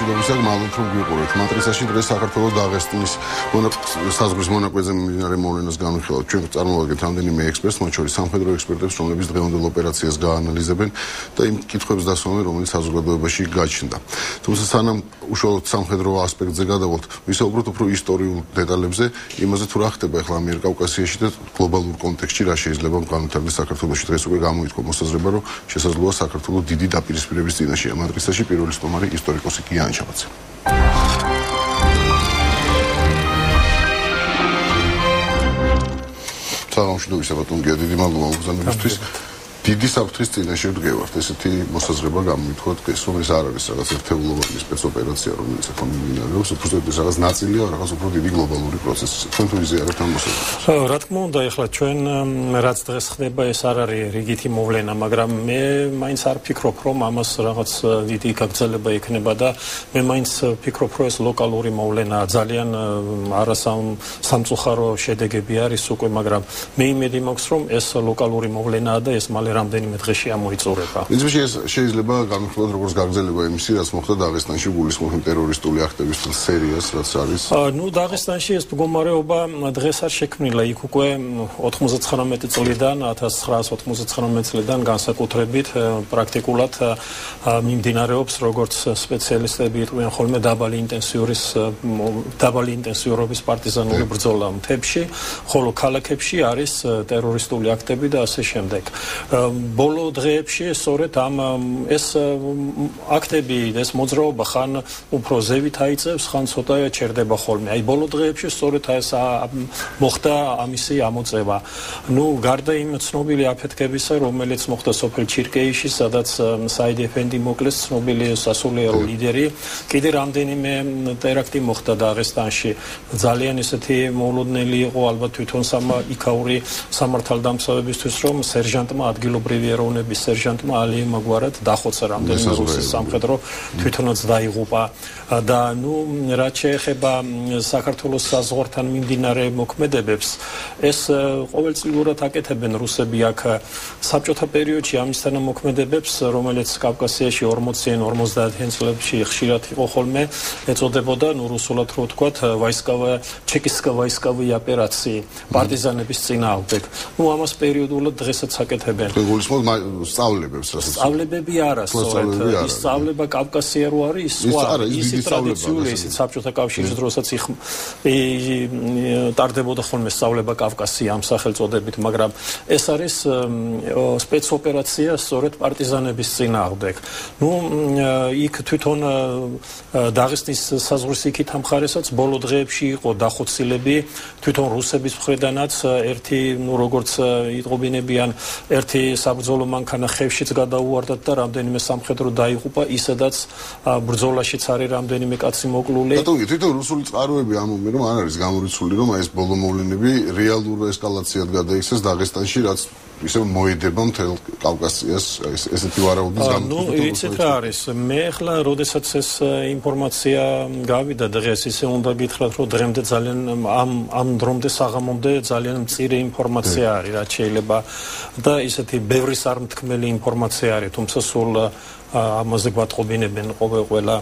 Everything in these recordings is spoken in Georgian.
გამშვიდობისა გმალობთ რომ გვიყურებთ. მატრიცაში დღეს საქართველოს დაღესტნის საზღვრის მონაკვეთზე მიმდინარე მოვლენას განვიხილავთ. ჩვენ წარმოვადგენთ რამდენიმე ექსპერტს, მათ შორის სამხედრო ექსპერტებს, რომლებიც დღევანდელ ოპერაციას გაანალიზებენ და იმ კითხვებს დასვამენ, რომელიც საზოგადოებაში გაჩნდა. თუმცა სანამ უშუალოდ სამხედრო ასპექტზე გადავალთ, ვისაუბროთ უფრო ისტორიულ დეტალებზე, იმაზე თუ რა ხდება ახლა ამიერკავკასიაში და გლობალურ კონტექსტში რა შეიძლება განვითარდეს საქართველოში. დღეს უკვე გამოითქვა მოსაზრება, რომ შესაძლოა საქართველოს დიდი დაპირისპირების წინაშეა. მატრიცაში პირველი სტუმარი ისტორიკოსი გიანა ჩაბაძე. სამშვიდობისა ბატონო გია, დიდი მადლობა მოგზაურობისთვის. დიდი საფრთხის წინაშე ვდგევართ. ესეთი მოსაზრება გამოითქვა დღეს, რომ ეს არ არის რაღაც ერთეულოვანი სპეცოპერაცია, რომელიც ახლა მიმდინარეობს, უბრალოდ ეს რაღაც ნაწილია რაღაც უფრო დიდი გლობალური პროცესი. თქვენ თუ იზიარებთ ამ მოსაზრებას? რა თქმა უნდა, ეხლა ჩვენ რაც დღეს ხდება, ეს არ არის რიგითი მოვლენა, მაგრამ მე მაინც არ ფიქრობ, რომ ამას რაღაც დიდი გაგრძელება ექნება და მე მაინც ფიქრობ, რომ ეს ლოკალური მოვლენაა. ძალიან სამწუხარო შედეგები არის უკვე, მაგრამ მე იმედი მაქვს, რომ ეს ლოკალური მოვლენაა და ეს მალე რამდენიმე დღეში ამოიწურება. Principi შეიძლება განვიხილოთ როგორც გაგრძელება იმისი, რაც მოხდა დაღესტანში გულისხმობ ტერორისტული აქტების სერიას, რაც არის. ნუ დაღესტანში ეს მდგომარეობა დღეს არ შექმნილა, იქ უკვე 99 წლიდან, 1999 წლიდან განსაკუთრებით პრაქტიკულად მიმდინარეობს, როგორც სპეციალისტები იტყვიან ხოლმე დაბალი ინტენსიურობის პარტიზანული ბრძოლა მთებში, ხოლო ქალაქებში არის ტერორისტული აქტები და ასე შემდეგ. ბოლო დღეებში სწორედ ეს აქტები, ეს მოძრაობა ხან უფრო ზევით აიწევს, ხან ცოტა ჩერდება ხოლმე. აი ბოლო დღეებში სწორედ ეს მოხდა ამისი ამოწევა. ნუ გარდა იმ ცნობილი აფეთქებისა, რომელიც მოხდა სოფელ ჩირკეიში, სადაც საიდ ეფენდი მოკლეს, ცნობილი სასულიერო ლიდერი, კიდე რამდენიმე ტერაქტი მოხდა დაღესტანში. ძალიან ისეთი მოულოდნელი იყო ალბათ თვითონ იქაური სამართალდამცავებისთვის, რომ სერჟანტმა ადგილობრივი ეროვნების სერჟანტმა ალი მაგვარად დახოცა რამდენიმე რუსის სამხედრო თვითონაც დაიღუპა და ნუ რაც შეეხება საქართველოს საზღვართან მიმდინარე მოქმედებებს ეს ყოველწლიურად აკეთებენ რუსები აქ საბჭოთა პერიოდში ამისთან მოქმედებებს რომელიც კავკასიაში 40-იან 50-იან წლებში ხშირად იყო ხოლმე ეწოდებოდა ნუ რუსულად რო ვთქვათ ჩეკისკა ვაისკავი ოპერაცია პარტიზანების წინააღმდეგ ნუ ამას პერიოდულად დღესაც აკეთებენ გულისხმობ სწავლებებს რასაც სწავლებები არა სწორედ ის სწავლება კავკასია რო არის სხვა ის ტრადიციული ის საბჭოთა კავშირის დროსაც ტარდებოდა ხოლმე სწავლება კავკასია ამ სახელწოდებით მაგრამ ეს არის სპეცოპერაცია სწორედ პარტიზანების წინააღმდეგ ნუ იქ თვითონ დაღესტნის საზღვრის იქით ამხარესაც ბოლო დღეებში იყო დახოცილები თვითონ რუსების მხრიდანაც ერთი ნუ როგორც იტყობინებიან ერთი საბრძოლო მანქანა ხევშიც გადაუვარდათ და რამდენიმე სამხედრო დაიღუპა ისედაც ბრძოლაშიც არის რამდენიმე კაცი მოკლული. ბატონო, თვითონ რუსული წყაროები ამბობენ რომ არ არის გამორიცხული რომ ეს ბოლო მოვლენები რეალურ ესკალაციად გადაიქცეს დაღესტანში რაც ისე მოედება მთელ კავკასიას ესეთი ვარაუდის გამო. ნუ იცით რა არის მე ახლა როდესაც ეს ინფორმაცია გავიდა დღეს ისე უნდა გითხრათ რომ დღემდე ძალიან ამ დრომდე საღამომდე ძალიან მწირე ინფორმაცია არის რაც შეიძლება და ისეთი ბევრი სარმთქმელი ინფორმაცია არის თუმცა სულ ამაზე გვატყობინებენ ყველა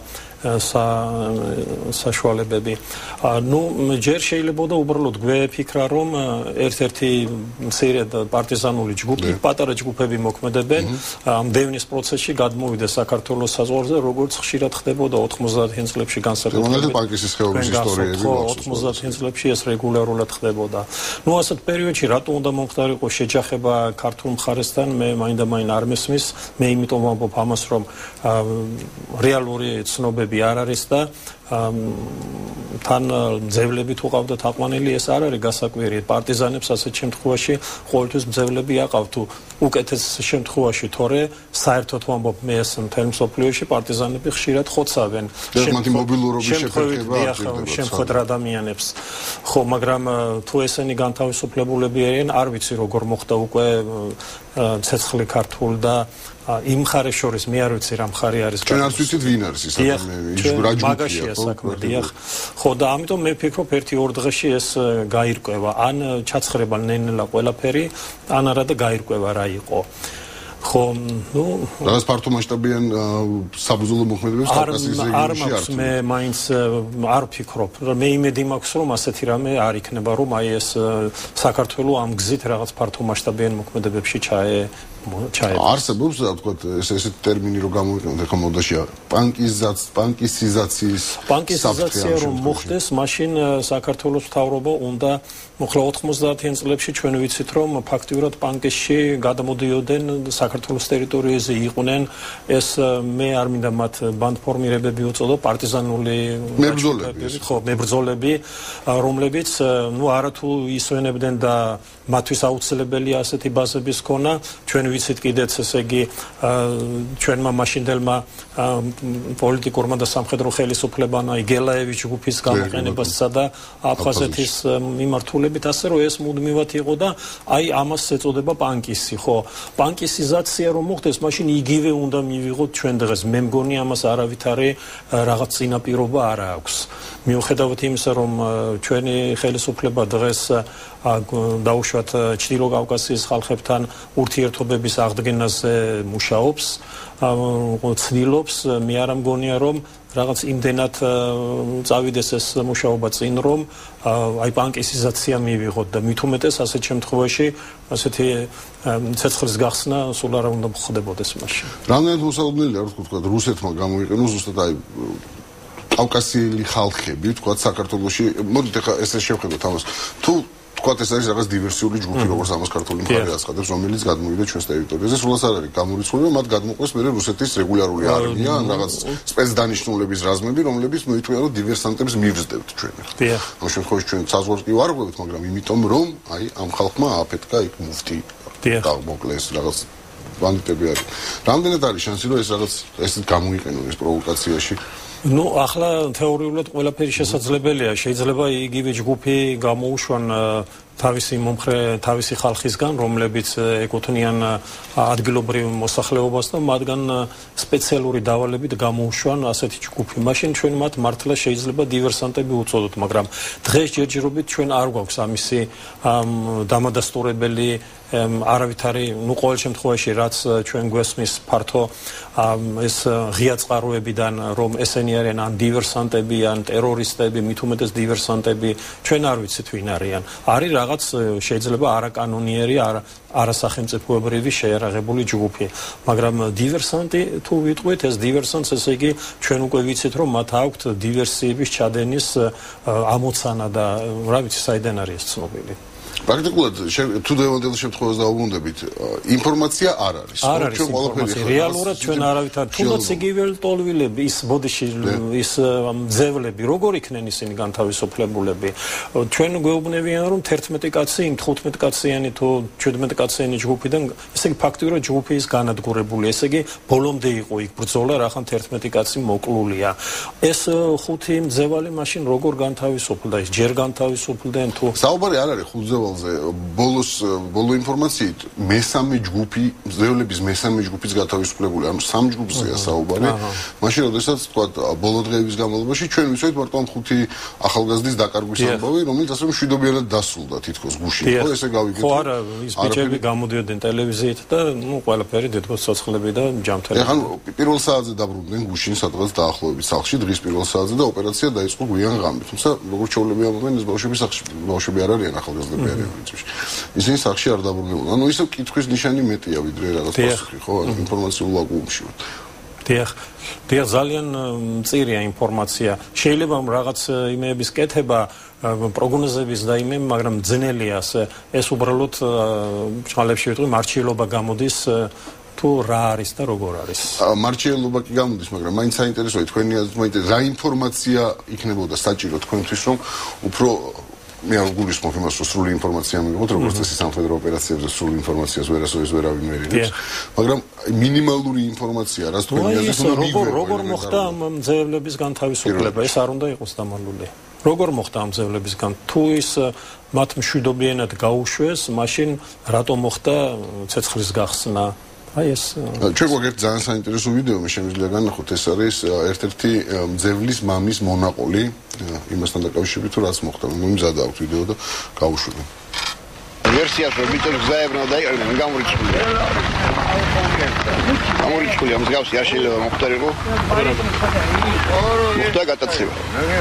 საშუალებები. ნუ ჯერ შეიძლება და უბრალოდ გვეფიქრა რომ ერთ-ერთი მცირე პარტიზანული ჯგუფი, პატარა ჯგუფები მოქმედებენ ამ დევნის პროცესში გადმოვიდა საქართველოს საზღვარზე, როგორც ხშირად ხდებოდა 90-იან წლებში განსაკუთრებით. 90-იან წლებში ეს რეგულარულად ხდებოდა. ნუ ასეთ პერიოდში რატო უნდა მომხდარიყო შეჯახება ქართულ მხარესთან, მე მაინდა-მაინ არ მესმის, მე იმიტომ ვამბობ ამას რომ რეალური ცნობები არ არის და თან მძევლები თუ ყავდათ აყვანილი ეს არ არის გასაკვირი პარტიზანებს ასეთ შემთხვევაში ყოველთვის მძევლები აყავთ თუ უკეთეს შემთხვევაში თორე საერთოდ ვამბობ მე ეს მთელ მსოფლიოში პარტიზანები ხშირად ხოცავენ შემთხვევით ადამიანებს ხო მაგრამ თუ ესენი განთავისუფლებულები არიან არ ვიცი როგორ მოხდა უკვე ცეცხლი ქართულ და იმ მხარეს შორის მე არ ვიცი რა მხარე არის ჩვენ არ ვიცით ვინ არის ის მაგაშია საქმე დიახ ხო და ამიტომ მე ვფიქრობ 1-2 დღეში ეს გაირკვევა ან ჩაცხრება ნენელა ყველაფერი ან არა და გაირკვევა რა იყო ხო, ну, რაღაც ფართო მასშტაბიან საბრძოლო მოქმედებებს კავკასიის რეგიონში არ მე მაინც არ ვფიქრობ. მე იმედი მაქვს, რომ ასეთი რამე არ იქნება, რომ აი ეს საქართველოს ამ გზით რაღაც ფართო მასშტაბიან მოქმედებებში არსებობს, თქვა ესეთი ტერმინი რომ გამოვიყენოთ ახლა მოდაში პანკიზაცია რომ მოხდეს, მაშინ საქართველოს მთავრობა უნდა მოხლა 90-იან წლებში ჩვენ ვიცით რომ ფაქტიურად პანკისში გადამოდიოდნენ საქართველოს ტერიტორიაზე იყვნენ ეს მე არ მინდა მათ ბანდფორმირებები უწოდო პარტიზანული მებრძოლები რომლებიც ნუ არათუ ისვენებდნენ და მათთვის აუცილებელია ასეთი ბაზების ქონა ჩვენ ვიცით კიდეც ესე იგი ჩვენმა მაშინდელმა პოლიტიკურმა და სამხედრო ხელისუფლებამ აი გელაევიჩ ჯგუფის გამოყენებასა და აფხაზეთის მიმართულებით ასე რომ ეს მუდმივად იყო და აი ამას ეწოდება პანკისი ხო პანკისიზაცია რომ მოხდეს მაშინ იგივე უნდა მივიღოთ ჩვენ დღეს მე მგონი ამას არავითარი რაღაც წინაპირობა არ აქვს მიუხედავად იმისა რომ ჩვენი ხელისუფლება დღეს დაუშვათ ჩრდილო კავკასიის ხალხებთან ურთიერთობების აღდგენაზე მუშაობს ცდილობს მე არ მგონია რომ რაღაც იმდენად წავიდეს ეს მუშაობა წინ რომ აი პანკისიზაცია მივიღოთ და მით უმეტეს ასეთ შემთხვევაში ასეთი ცეცხლის გახსნა სულ არ უნდა მოხდებოდეს მაშინ რამდენად მოსალოდნელია რომ თქვა რუსეთმა გამოიყენოს ზუსტად აი კავკასიელი ხალხები თქვა საქართველოში მოდით ახლა ესე შევხედოთ ამას თუ თქვა ეს არის რაღაც დივერსიული ჯგუფი როგორც ამას ქართული მხარე აცხადებს რომელიც გადმოვიდა ჩვენს ტერიტორიაზე სულაც არ არის გამორიცხული რომ მათ გადმოყვეს მე რუსეთის რეგულარული არმია ან რაღაც სპეცდანიშნულების რაზმები რომლებიც მოითხოვა რომ დივერსანტებს მივზდებთ ჩვენ ამ შემთხვევაში ჩვენ საზღვარს კი ვარ ღვევთ მაგრამ იმიტომ რომ აი ამ ხალხმა აფეთქა იქ მუფტი მოკლეს რაღაც ბანდიტები არის რამდენად არის შანსი რომ ეს რაღაც ესეთ გამოიყენონ ეს პროვოკაციაში ну ახლა თეორიულად ყველაფერი შესაძლებელია შეიძლება იგივე ჯგუფი გამოუშვან თავისი მომხრე თავისი ხალხისგან რომლებიც ეკუთვნიან ადგილობრივ მოსახლეობას და მათგან სპეციალური დავალებით გამოუშვან ასეთი ჯგუფი მაშინ ჩვენ მათ მართლა შეიძლება დივერსანტები უწოდოთ მაგრამ დღეს ჯერჯერობით ჩვენ არ გვაქვს ამისი დამადასტურებელი არავითარი ну ყოველ შემთხვევაში რაც ჩვენ გვესმის ფართო ეს ღია წყაროებიდან რომ ესენი არიან ან დივერსანტები ან ტერორისტები მით უმეტეს დივერსანტები ჩვენ არ ვიცით ვინ არიან არის რაღაც შეიძლება არაკანონიერი არასახელმწიფოებრივი შეიარაღებული ჯგუფი მაგრამ დივერსანტი თუ ვიტყვით ეს დივერსანტს ესე იგი ჩვენ უკვე ვიცით რომ მათ აქვთ დივერსიების ჩადენის ამოცანა და რა ვიცი საიდან არის ეს ცნობილი პრაქტიკულად თუ დევანდელ შემთხვევას დაუბრუნდებით ინფორმაცია არ არის ჩვენ ყველაფერი რეალურად ჩვენ არავითარ თუნდაც იგივე ტოლვილები ის ბოდიში ის ძევლები როგორ იქნენ ისინი განთავისუფლებულები ჩვენ გვეუბნებიან რომ 11 კაცი იმ 15 კაციანი თუ 17 კაციანი ჯგუფიდან ესე იგი ფაქტიურად ჯგუფი ის განადგურებული ესე იგი ბოლომდე იყო იქ ბრძოლა რახან 11 კაცი მოკლულია ეს ხუთი ძევალი მაშინ როგორ განთავისუფლდა ის ჯერ განთავისუფლდნენ თუ საუბარი არ არის ხუთ ბოლო ინფორმაციით მესამე ჯგუფი ძევლების მესამე ჯგუფის გათავისუფლებული ანუ სამ ჯგუფზეა საუბარი მაშინ როდესაც თქვა ბოლო დღეების განმავლობაში ჩვენ ვიცით მარტო ამ ხუთი ახალგაზრდის დაკარგვის ამბავი რომელიც ასე მშვიდობიანად დასრულდა თითქოს გუშინ ხო ესე გავიგეთ ხო არა ის ბიჭები გამოდიოდნენ ტელევიზიით და ნუ ყველაფერი დედბოს ცოცხლები და ჯამთელი ეხლა პირველ საათზე დაბრუნდნენ გუშინ სადღაც დაახლოებით სახლში დღის პირველ საათზე და ოპერაცია დაიწყო გვიან ღამით თუმცა როგორც ჩაოლები ამბობენ ეს ბავშვები არ არიან ახალგაზრდები ისინი სახში არ დაბრუნებულან. ანუ ისე კითხვის ნიშანი მეტია ვიდრე რაღაც პასუხი, ხო? ინფორმაციულ ვაკუუმში ვართ. დიახ, ძალიან მწირია ინფორმაცია. შეიძლება რაღაც იმეების კეთება პროგნოზების და იმები, მაგრამ ძნელია ეს უბრალოდ ჭალებში ვიტყვი მარჩიელობა გამოდის თუ რა არის და როგორ არის. მარჩიელობა კი გამოდის, მაგრამ მაინც საინტერესოა თქვენი აზრით, რა ინფორმაცია იქნებოდა საჭირო თქვენთვის, რომ უფრო მე არ გულისხმობ იმას, რომ სრული ინფორმაცია მივიღოთ, როგორც წესი სამხედრო ოპერაციებზე სრული ინფორმაციას ვერასოდეს ვერავინ ვერ იღებს, მაგრამ მინიმალური ინფორმაცია, რაც თქვენი აზრით უნდა როგორ მოხდა ამ ძევლების განთავისუფლება, ეს არ უნდა იყოს დამალული. როგორ მოხდა ამ ძევლებისგან? თუ ის მათ მშვიდობიანად გაუშვეს, მაშინ რატომ მოხდა ცეცხლის გახსნა? აი ეს ჩვენ გვაქვს ძალიან საინტერესო ვიდეო, მე შემიძლია განახოთ, ეს არის ერთ-ერთი ძევლის მამის მონაყოლი, იმასთან დაკავშირებით, თუ რაც მოხდა. მე მზადა აქვს ვიდეო და გავუშვები. ვერსიას რომ ბიჭებს გზაებრნა და იყრნენ გამორიცხული. გამორიცხული ამ მსგავსი არ შეიძლება მოხდარიყო. მოხდა გატაცება.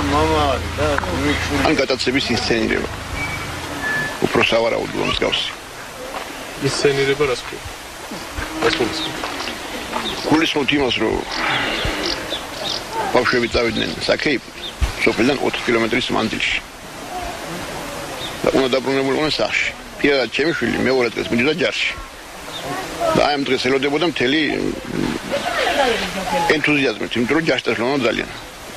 ან გატაცების ინსცენირება. უფრო სავარაუდოა მსგავსი. ინსცენირება რას ქვია? რას გულისხმობ? გულისხმობ იმას, რომ ბავშვები წავიდნენ საქეი სოფელიდან 4 კილომეტრის მანძილში. და უნდა დაბრუნებულიყვნენ სახლში. პირადად ჩემი შვილი მეორე დღეს მიდიოდა ჯარში. და აი ამ დღეს ელოდებოდა მთელი ენთუზიაზმით, იმიტომ რომ ჯარში წასვლა ძალიან.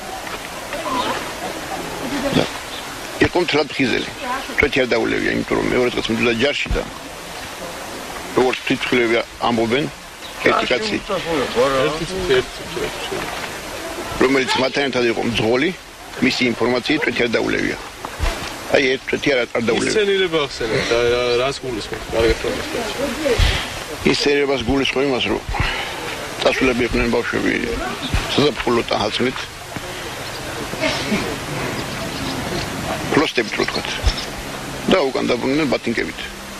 და იყო მთლად ხიზელი. ჩვენი არ დაულევია, იმიტომ რომ მეორე დღეს მიდიოდა ჯარში და როგორც ფრთხილები ამბობენ, ერთი კაცი რომელიც მათთან ერთად იყო მძღოლი, მისი ინფორმაციით ჩვენი არ დაულევია. აი ერთ თვეთი არ დაულევია. ინსცენირება ახსენეთ და რას გულისხმობთ? კარგად რომ ინსცენირებას გულისხმობ იმას, რომ წასულები იყვნენ ბავშვები საზაფხულო ტანხმით. ფლოსტებით რო თქვათ. და უკან დაბრუნდნენ ბატინკებით.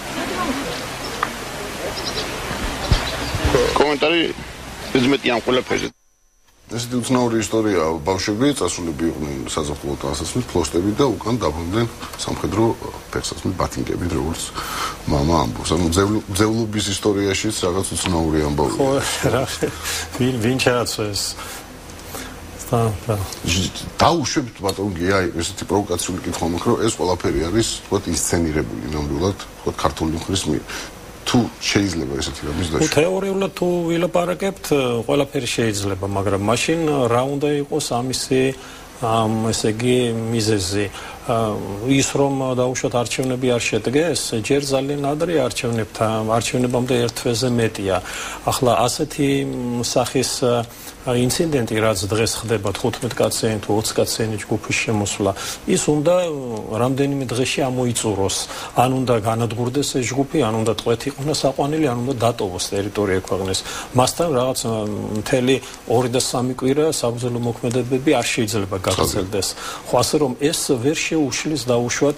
კომენტარი ზმეტი ამ ყველაფერზე. ესეთი უცნაური ისტორია, ბავშვები წასულები იყვნენ საზაფხულო ტანხმით, ფლოსტებით და უკან დაბრუნდნენ სამხედრო ფეხსაცმლით ბატინკებით, როგორც მამა ამბობს. ანუ ძევლობის ისტორიაშიც რაღაც უცნაური ამბავია. ხო, რა ვინ ჩააცვეს? დაუშვებთ ბატონ გია ესეთი პროვოკაციული კითხვა მაქვს, რომ ეს ყველაფერი არის, თქვათ, ინსცენირებული ნამდვილად, თქვათ, ქართული მხრის მიერ. თუ შეიძლება ესეთი რამის დაშლა. თეორიულად თუ ვილაპარაკებთ, ყველაფერი შეიძლება, მაგრამ მაშინ რა უნდა იყოს ამისი ესე იგი მიზეზი ის რომ დაუშვათ არჩევნები არ შედგეს, ჯერ ძალიან ადრე არჩევნებამდე ერთ თვეზე მეტია. ახლა ასეთი სახის ინციდენტი, რაც დღეს ხდება 15 კაციანი თუ 20 კაციანი ჯგუფის შემოსვლა, ის უნდა რამდენიმე დღეში ამოიწუროს. ან უნდა განადგურდეს ეს ჯგუფი, ან უნდა ტყვეთი იყვნენ საყვანილი, ან უნდა დატოვოს ტერიტორია ქვეყნის. მასთან რაღაც მთელი 2 და 3 კვირა საბრძოლო მოქმედებები არ შეიძლება გაგრძელდეს. ხო, ასე რომ ეს ვერ შეუშლის დაუშვათ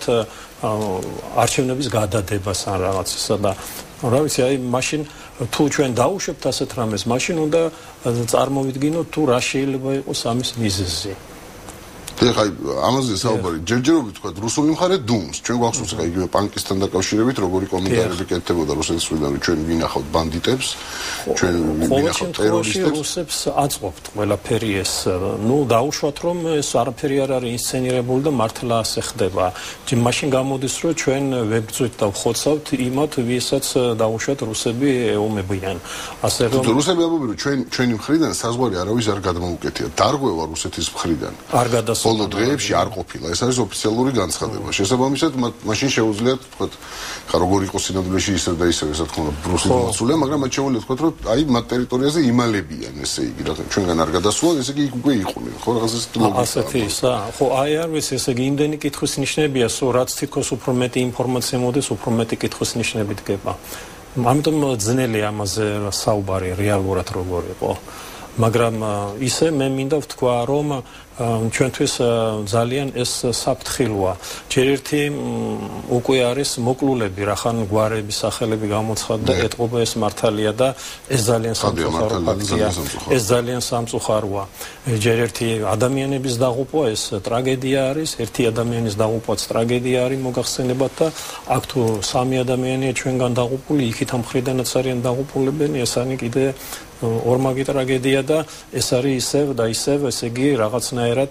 არჩევნების გადადებას ან რაღაცისა და რა ვიცი, აი მაშინ თუ ჩვენ დაუშვებთ ასეთ რამეს, მაშინ უნდა წარმოვიდგინოთ თუ რა შეიძლება იყოს ამის მიზეზი. ეხლა ამაზე საუბარი ჯერჯერობით თქვა რუსული მხარე დუმს. ჩვენ გვახსოვს ხა იგივე პანკისთან დაკავშირებით როგორი კომენტარები კეთდებოდა რუსეთის მხრიდან, რომ ჩვენ ვინახავთ ბანდიტებს, ჩვენ ვინახავთ ტერორისტებს. რუსებს აწყობთ ყველაფერი ეს. ნუ დაუშვათ რომ ეს არაფერი არ არის ინსცენირებული და მართლა ასე ხდება. მაშინ გამოდის რომ ჩვენ ვებრძვით და ვხოცავთ იმათ, ვისაც დაუშვათ რუსები ეომებიან. ასე რომ რუსები ამბობენ რომ ჩვენი მხრიდან საზღვარი არავის არ გადმოუკეთია. დარღვევა რუსეთის მხრიდან. არ გადასულა ბოლო დღეებში არ ყოფილა. ეს არის ოფიციალური განცხადება. შესაბამისად, მაშინ შეუძლიათ თქვათ, ხა როგორ იყოს სინამდვილეში ისე და ისე, ესე თქმა უნდა, რუსი მოცულია, მაგრამ მათ შეუძლიათ თქვათ, რომ აი მათ ტერიტორიაზე იმალებიან, ესე იგი, რა ჩვენგან არ გადასულან, ესე იგი იქ უკვე იყვნენ, ხო, რაღაც ესეთი ლოგიკა. ასეთი ისა, ხო, აი არ ვიცი, ესე იგი, იმდენი კითხვის ნიშნებია, რაც თითქოს უფრო მეტი ინფორმაცია მოდის, უფრო მეტი კითხვის ნიშნები დგება. ამიტომ ძნელია ამაზე საუბარი რეალურად როგორ იყო. მაგრამ ისე მე მინდა ვთქვა, რომ ჩვენთვის ძალიან ეს საფრთხილოა. ჯერ ერთი უკვე არის მოკლულები, რახან გვარების სახელები გამოცხადდა, ეტყობა ეს მართალია და ეს ძალიან სამწუხარო ფაქტია. ეს ძალიან სამწუხაროა. ჯერ ერთი ადამიანების დაღუპვა ეს ტრაგედია არის, ერთი ადამიანის დაღუპვაც ტრაგედია არის მოგახსენებათ და აქ თუ 3 ადამიანია ჩვენგან დაღუპული, იქით ამ მხრიდანაც არიან დაღუპულებენი, ეს არის კიდე ორმაგი ტრაგედია და ეს არის ისევ და ისევ, ესე იგი რაღაცნაირად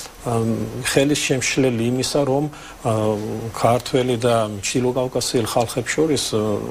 ხელის შემშლელი იმისა, რომ ქართველი და ჩრდილოკავკასიელ ხალხებს შორის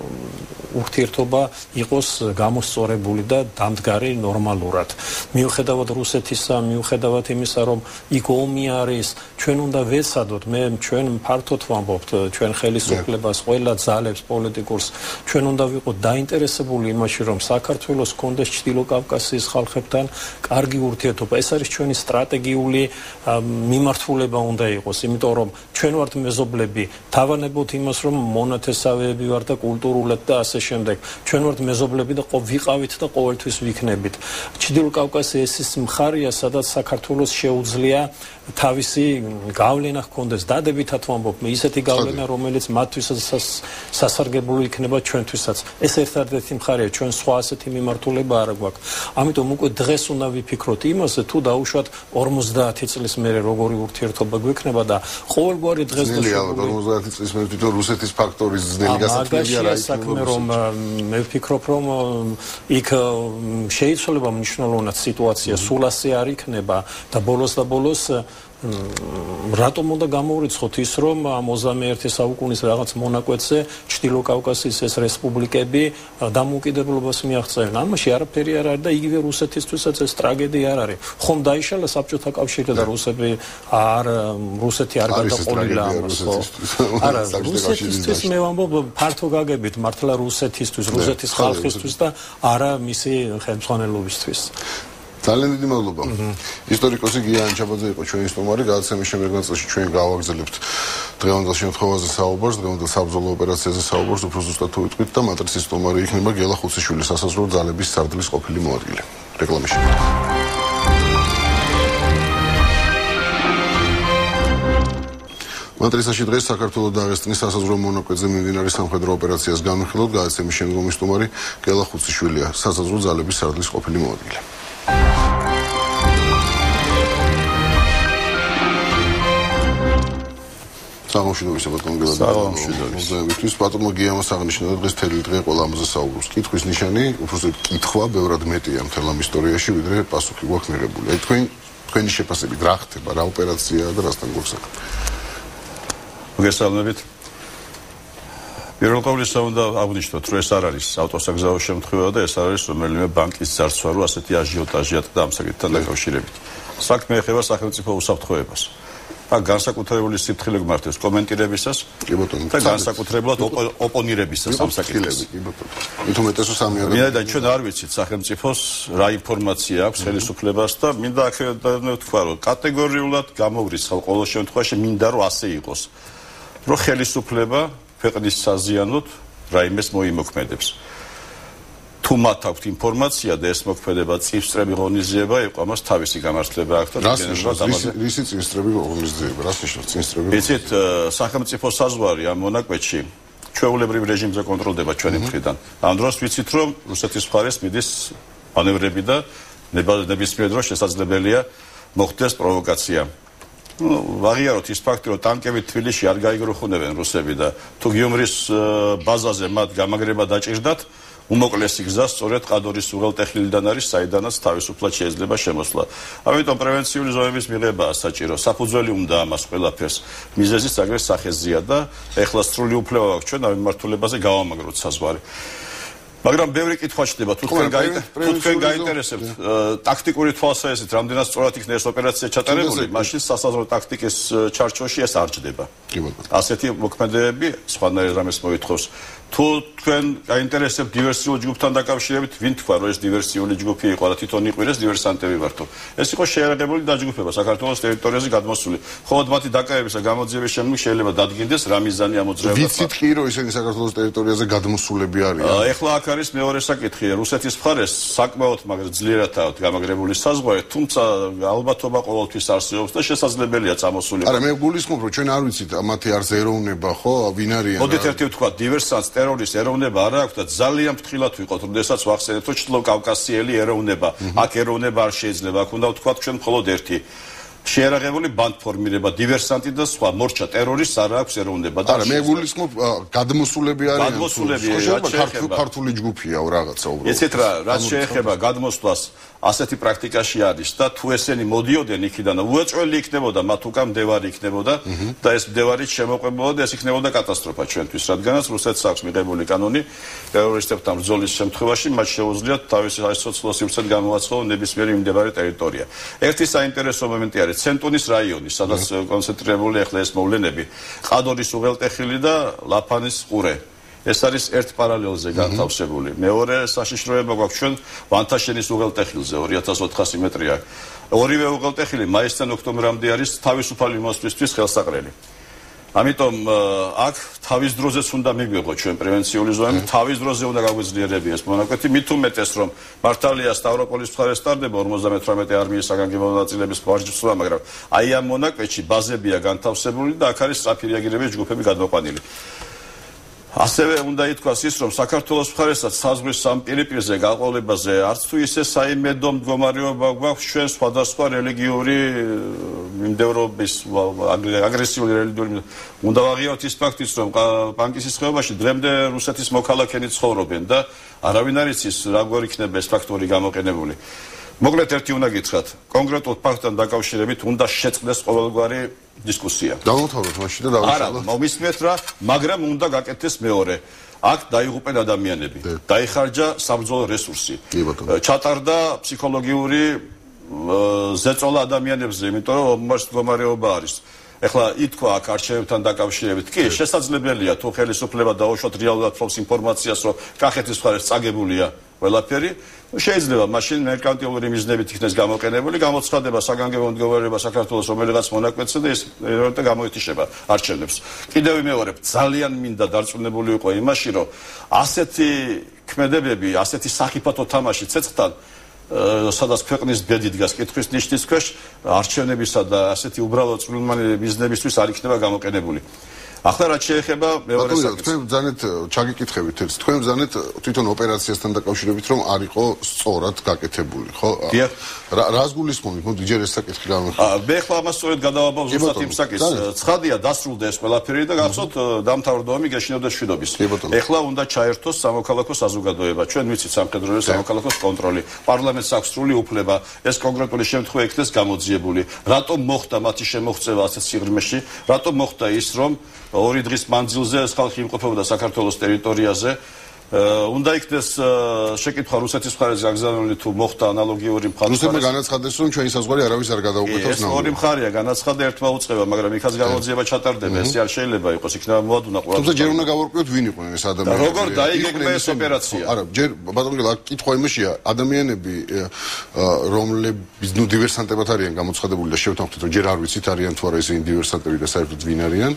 ურთიერთობა იყოს გამოსწორებული და დამდგარი ნორმალურად. მიუხედავად რუსეთისა, მიუხედავად იმისა, რომ იქ ომი არის, ჩვენ უნდა ვეცადოთ, ჩვენ ფართოდ ვამბობთ, ჩვენ ხელისუფლებას, ყველა ძალებს პოლიტიკურს, ჩვენ უნდა ვიყოთ დაინტერესებული იმაში, რომ საქართველოს კონდეს ჩრდილოკავკასიის ხალხებთან კარგი ურთიერთობა. ეს არის ჩვენი სტრატეგიული მიმართულება უნდა იყოს, იმიტომ რომ ჩვენ ვართ მეზობლები, თავანებოთ იმას, რომ მონათესავეები ვართ და კულტურულად და ასე შემდეგ. ჩვენ ვართ მეზობლები და ვიყავით და ყოველთვის ვიქნებით. ჩრდილო კავკასია ეს ის მხარეა, სადაც საქართველოს შეუძლია თავისი გავლენა ჰქონდეს. დადებითად ვამბობ, ისეთი გავლენა, რომელიც მათთვისაც სასარგებლო იქნება ჩვენთვისაც. ეს ერთადერთი მხარეა, ჩვენ სხვა ასეთი მიმართულება არ გვაქვს. ამიტომ უკვე დღეს უნდა ვიფიქროთ იმაზე, თუ დაუშვათ 50 წლის მერე როგორი ურთიერთობა გვექნება და ყოველგვარი დღეს და 50 წლის მერე თვითონ რუსეთის ფაქტორის ძნელი გასათვლელი არ არის. საქმე რომ მე ვფიქრობ, რომ იქ შეიძლება მნიშვნელოვნად სიტუაცია სულ ასე არ იქნება და ბოლოს და ბოლოს რატომ უნდა გამოვრიცხოთ ის, რომ ამ 21 საუკუნის რაღაც მონაკვეთზე ჩრდილო კავკასიის ეს რესპუბლიკები დამოუკიდებლობას მიაღწევენ. ამაში არაფერი არ არის და იგივე რუსეთისთვისაც ეს ტრაგედია არ არის. ხომ დაიშალა საბჭოთა კავშირი და რუსეთი არ გადაყოლილა ამას, ხო? არა, რუსეთისთვის მე ვამბობ ფართო გაგებით მართლა რუსეთის ხალხისთვის და არა მისი ხელმძღვანელობისთვის. ძალიან დიდი მადლობა. ისტორიკოსი გია ანჩაბაძე იყო ჩვენი სტუმარი. გადაცემის შემდეგ ნაწილში ჩვენ გავაგრძელებთ დღევანდელ შემთხვევაზე საუბარს, დღევანდელ საბრძოლო ოპერაციაზე საუბარს, უფრო ზუსტად თუ ვიტყვით და მატრიცის სტუმარი იქნება გელა ხუციშვილი, სასაზღვრო ძალების სარდლის ყოფილი მოადგილე. რეკლამის შემდეგ. მატრიცაში დღეს საქართველოს და დაღესტნის სასაზღვრო მონაკვეთზე მიმდინარე სამხედრო ოპერაციას განვიხილოთ. გადაცემის შემდგომი სტუმარი გელა ხუციშვილია, სასაზღვრო ძალების სარდლის ყოფილი მოადგილე. საღამოშიდობის ბატონგელა მოგზაურობისთვის ბატონო გიამას აღნიშნა და დღეს თელი დღე ყველა ამაზე საუბრობს. კითხვის ნიშანი, უბრალოდ კითხვა ბევრად მეტია მთელ ამ ისტორიაში, ვიდრე პასუხი გვაქვს მიღებული. აი თქვენი შეფასებით რა ხდება, რა ოპერაციაა და რასთან გვაქვს საქმე? მოგესალმებით. პირველ ყოვლისა უნდა აღნიშნოთ, რომ ეს არ არის ავტოსაგზაო შემთხვევა და ეს არ არის რომელიმე ბანკის ძარცვა, რომ ასეთი აჟიოტაჟია და ამ საკითხთან დაკავშირებით. საქმე ეხება სახელმწიფო უსაფრთხოებას. აქ განსაკუთრებული სიფრთხილე გმართებს კომენტირებისას და განსაკუთრებულად ოპონირებისას ამ საკითხზე. მithom ეტესო სამი ადამიანი. მინდა ჩვენ არ ვიცით სახელმწიფოს რა ინფორმაცია აქვს ხელისუფლებას და მინდა აქედან თქვა, რომ კატეგორიულად გამოვრიცხავ ყოველ შემთხვევაში მინდა რომ ასე იყოს. რომ ხელისუფლება ქვეყნის საზიანოდ რაიმეს მოიმოქმედებს. თუ მათ აქვს ინფორმაცია და ეს მოქმედება წინსწრები ღონისძიება იყო, ამას თავისი გამართლება აქვს და რისი წინსწრები ღონისძიება, რას ნიშნავს წინსწრები? იცით, სახელმწიფო საზღვარი ამ მონაკვეთში ჩვეულებრივ რეჟიმზე კონტროლდება ჩვენი მხრიდან. ამ დროს ვიცით, რომ რუსეთის მხარეს მიდის მანევრები და ნებისმიერ დროს შესაძლებელია მოხდეს პროვოკაცია. ვაღიაროთ ის ფაქტი, რომ ტანკები თბილისში არ გაიგრუხუნებენ რუსები და თუ გიუმრის ბაზაზე მათ გამაგრება დაჭირდათ, უმოკლესი გზა სწორედ ყადორის უღელტეხილიდან არის, საიდანაც თავისუფლად შეიძლება შემოსვლა. ამიტომ პრევენციული ზომების მიღებაა საჭირო. საფუძველი უნდა ამას ყველაფერს. მიზეზის აგრეს სახეზია და ეხლა სრული უფლება აქვს ჩვენ ამ მიმართულებაზე გავამაგროთ საზღვარი. მაგრამ ბევრი კითხვა ჩდება, თუ თქვენ გაინტერესებთ ტაქტიკური თვალსაზრისით, რამდენად სწორად იქნება ეს ოპერაცია ჩატარებული, მაშინ სასაზღვრო ტაქტიკის ჩარჩოში ეს არ ჯდება. ასეთი მოქმედებები სხვანაირ რამეს მოითხოვს. თუ თქვენ გაინტერესებთ დივერსიული ჯგუფთან დაკავშირებით, ვინ თქვა, რომ ეს დივერსიული ჯგუფი იყო და თვითონ იყვირეს დივერსანტები ვართო. ეს იყო შეიარაღებული დაჯგუფება საქართველოს ტერიტორიაზე გადმოსული. ხოლო მათი დაკავების და გამოძიების შემდეგ შეიძლება დადგინდეს რა მიზანი ამოძრავდა. ვიცით კი, რომ ისინი საქართველოს ტერიტორიაზე გადმოსულები არიან. ეხლა აქ არის მეორე საკითხი. რუსეთის მხარეს საკმაოდძლიერადაა გამაგრებული საზღვარი, თუმცა ალბათობა ყოველთვის არსებობს და შესაძლებელია წამოსულიყო. არა, მე გულისხმობ, რომ ჩვენ არ ვიცით მათი არც ეროვნება, ხო, ვინ არიან. მოდით ერთი ვთქვა, დივერსანტს ტერორის ეროვნება არ აქვს და ძალიან ფრთხილად ვიყოთ, როდესაც ვახსენებთ, რომ ჩრდილო კავკასიელი ეროვნება, აქ ეროვნება არ შეიძლება, აქ უნდა ვთქვათ ჩვენ მხოლოდ ერთი. შეიარაღებული ბანდფორმირება, დივერსანტი და სხვა მორჩა ტერორისტს არ აქვს ეროვნება და არა, მე გულისხმობ, გადმოსულები არიან. გადმოსულები, ქართული ჯგუფია რაღაცა უბრალოდ. იცით რა, რაც შეეხება გადმოსვლას, ასეთი პრაქტიკაში არის და თუ ესენი მოდიოდნენ იქიდან, უეწველი იქნებოდა, მათ უკან მდევარი იქნებოდა და ეს მდევარით შემოყვებოდა და ეს იქნებოდა კატასტროფა ჩვენთვის, რადგანაც რუსეთს აქვს მიღებული კანონი ტერორისტებთან ბრძოლის შემთხვევაში, მათ შეუძლიათ თავისი საცოლო სივრცეთ გამოვაცხადონ ნებისმიერი მიმდებარე ტერიტორია. ერთი საინტერესო მომენტი არის ცენტუნის რაიონი, სადაც კონცენტრირებული ახლა ეს მოვლენები, ყადორის უღელტეხილი და ლაფანის ყურე. ეს არის ერთ პარალელზე განთავსებული. მეორე საშიშროება გვაქვს ჩვენ ვანთაშენის უღელტეხილზე 2400 მეტრია. ორივე უღელტეხილი მაისიდან ოქტომბრამდე არის თავისუფალი მოსვლისთვის ხელსაყრელი. ამიტომ აქ თავის დროზეც უნდა მიგვიღოთ ჩვენ პრევენციული ზონა, თავის დროზე უნდა გაგვეძლიერებიდეს მონაკვეთი, მით უმეტეს რომ მართალია სტავროპოლის მხარეს ტარდება 58 არმიის საგანგებო მონაწილეების ვარჯიშობა, მაგრამ აი ამ მონაკვეთში ბაზებია განთავსებული და აქ არის სწრაფი რეაგირების ჯგუფები გადმოყვანილი. ასევე უნდა ითქვას ის, რომ საქართველოს მხარესაც საზღვრის სამ პირისპირზე გაყოლებაზე არც თუ ისე საიმედო მდგომარეობა გვაქვს ჩვენ სხვადასხვა რელიგიური მიმდევრობის აგრესიული რელიგიური უნდა ვაღიაროთ ის ფაქტიც, რომ პანკისის ხეობაში დღემდე რუსეთის მოქალაქენი ცხოვრობენ და არავინ არ იცის რა გვარი იქნება ეს ფაქტორი გამოყენებული. მოკლედ ერთი უნდა გითხრათ, კონკრეტულ ფაქტთან დაკავშირებით უნდა შეწყდეს ყოველგვარი დისკუსია. დავუთავოთ მაშინ და დავიშალოთ. არა, მომისმეთ რა, მაგრამ უნდა გაკეთდეს მეორე. აქ დაიღუპენ ადამიანები, დაიხარჯა საბრძოლო რესურსი. ჩატარდა ფსიქოლოგიური ზეწოლა ადამიანებზე, იმიტომ რომ ომმარს მდგომარეობა არის. ეხლა ითქვა აქ არჩევნებთან დაკავშირებით, კი, შესაძლებელია თუ ხელისუფლება დაუშვათ რეალურად ფლობს ინფორმაციას, რომ კახეთის მხარეს წაგებულია ყველაფერი, შეიძლება მაშინ მერკანტილური მიზნებით იქნეს გამოყენებული, გამოცხადება საგანგებო მდგომარეობა საქართველოს რომელიღაც მონაკვეთზე და ეს გამოეთიშება არჩევნებს. კიდევ ვიმეორებ, ძალიან მინდა დარწმუნებული ვიყო იმაში, რომ ასეთი ქმედებები, ასეთი სახიფათო თამაში ცეცხლთან სადაც ქვეყნის ბედი დგას კითხვის ნიშნის ქვეშ, არჩევნებისა და ასეთი უბრალოდ წვრილმანი მიზნებისთვის არ იქნება გამოყენებული. ახლა რაც შეეხება მეორე საკითხს. თქვენ ბრძანეთ ჩაგიკითხებით ეს. თქვენ ბრძანეთ თვითონ ოპერაციასთან დაკავშირებით რომ არ იყო სწორად გაკეთებული, ხო? რას გულისხმობთ? მოდი ჯერ ეს საკითხი გამიხსენოთ. მე ხლა ამას სწორედ გადავაბავ ზუსტად იმ საკითხს. ცხადია დასრულდა ეს ყველაფერი და გახსოვთ დამთავრდა ომი გეშინოდა შვიდობის. ეხლა უნდა ჩაერთოს სამოქალაქო საზოგადოება. ჩვენ ვიცით სამხედრო სამოქალაქოს კონტროლი. პარლამენტს აქვს სრული უფლება ეს კონკრეტული შემთხვევა იქნეს გამოძიებული. რატომ მოხდა მათი შემოღწევა ასეთ სიღრმეში? რატომ მოხდა ის რომ 2 დღის მანძილზე ეს ხალხი იმყოფებოდა საქართველოს ტერიტორიაზე. უნდა იქნეს შეკითხვა რუსეთის მხარეს გაგზავნილი თუ მოხდა ანალოგიური მხარეს. რუსებმა განაცხადეს რომ ჩვენი საზღვარი არავის არ გადაუკეთოს ნამდვილად. ეს ორი მხარეა განაცხადა ერთმა უწყება, მაგრამ იქაც გამოძიება ჩატარდება. ეს არ შეიძლება იყოს, იქნება მოადუნა ყველა. თუმცა ჯერ უნდა გავარკვიოთ ვინ იყვნენ ეს ადამიანები. როგორ დაიგეგმა ეს ოპერაცია? არა, ჯერ ბატონო აქ კითხვა იმაშია, ადამიანები რომლებიც ნუ დივერსანტებად არიან გამოცხადებული და შევთანხმდით რომ ჯერ არ ვიცით არიან თუ არა ისინი დივერსანტები და საერთოდ ვინ არიან.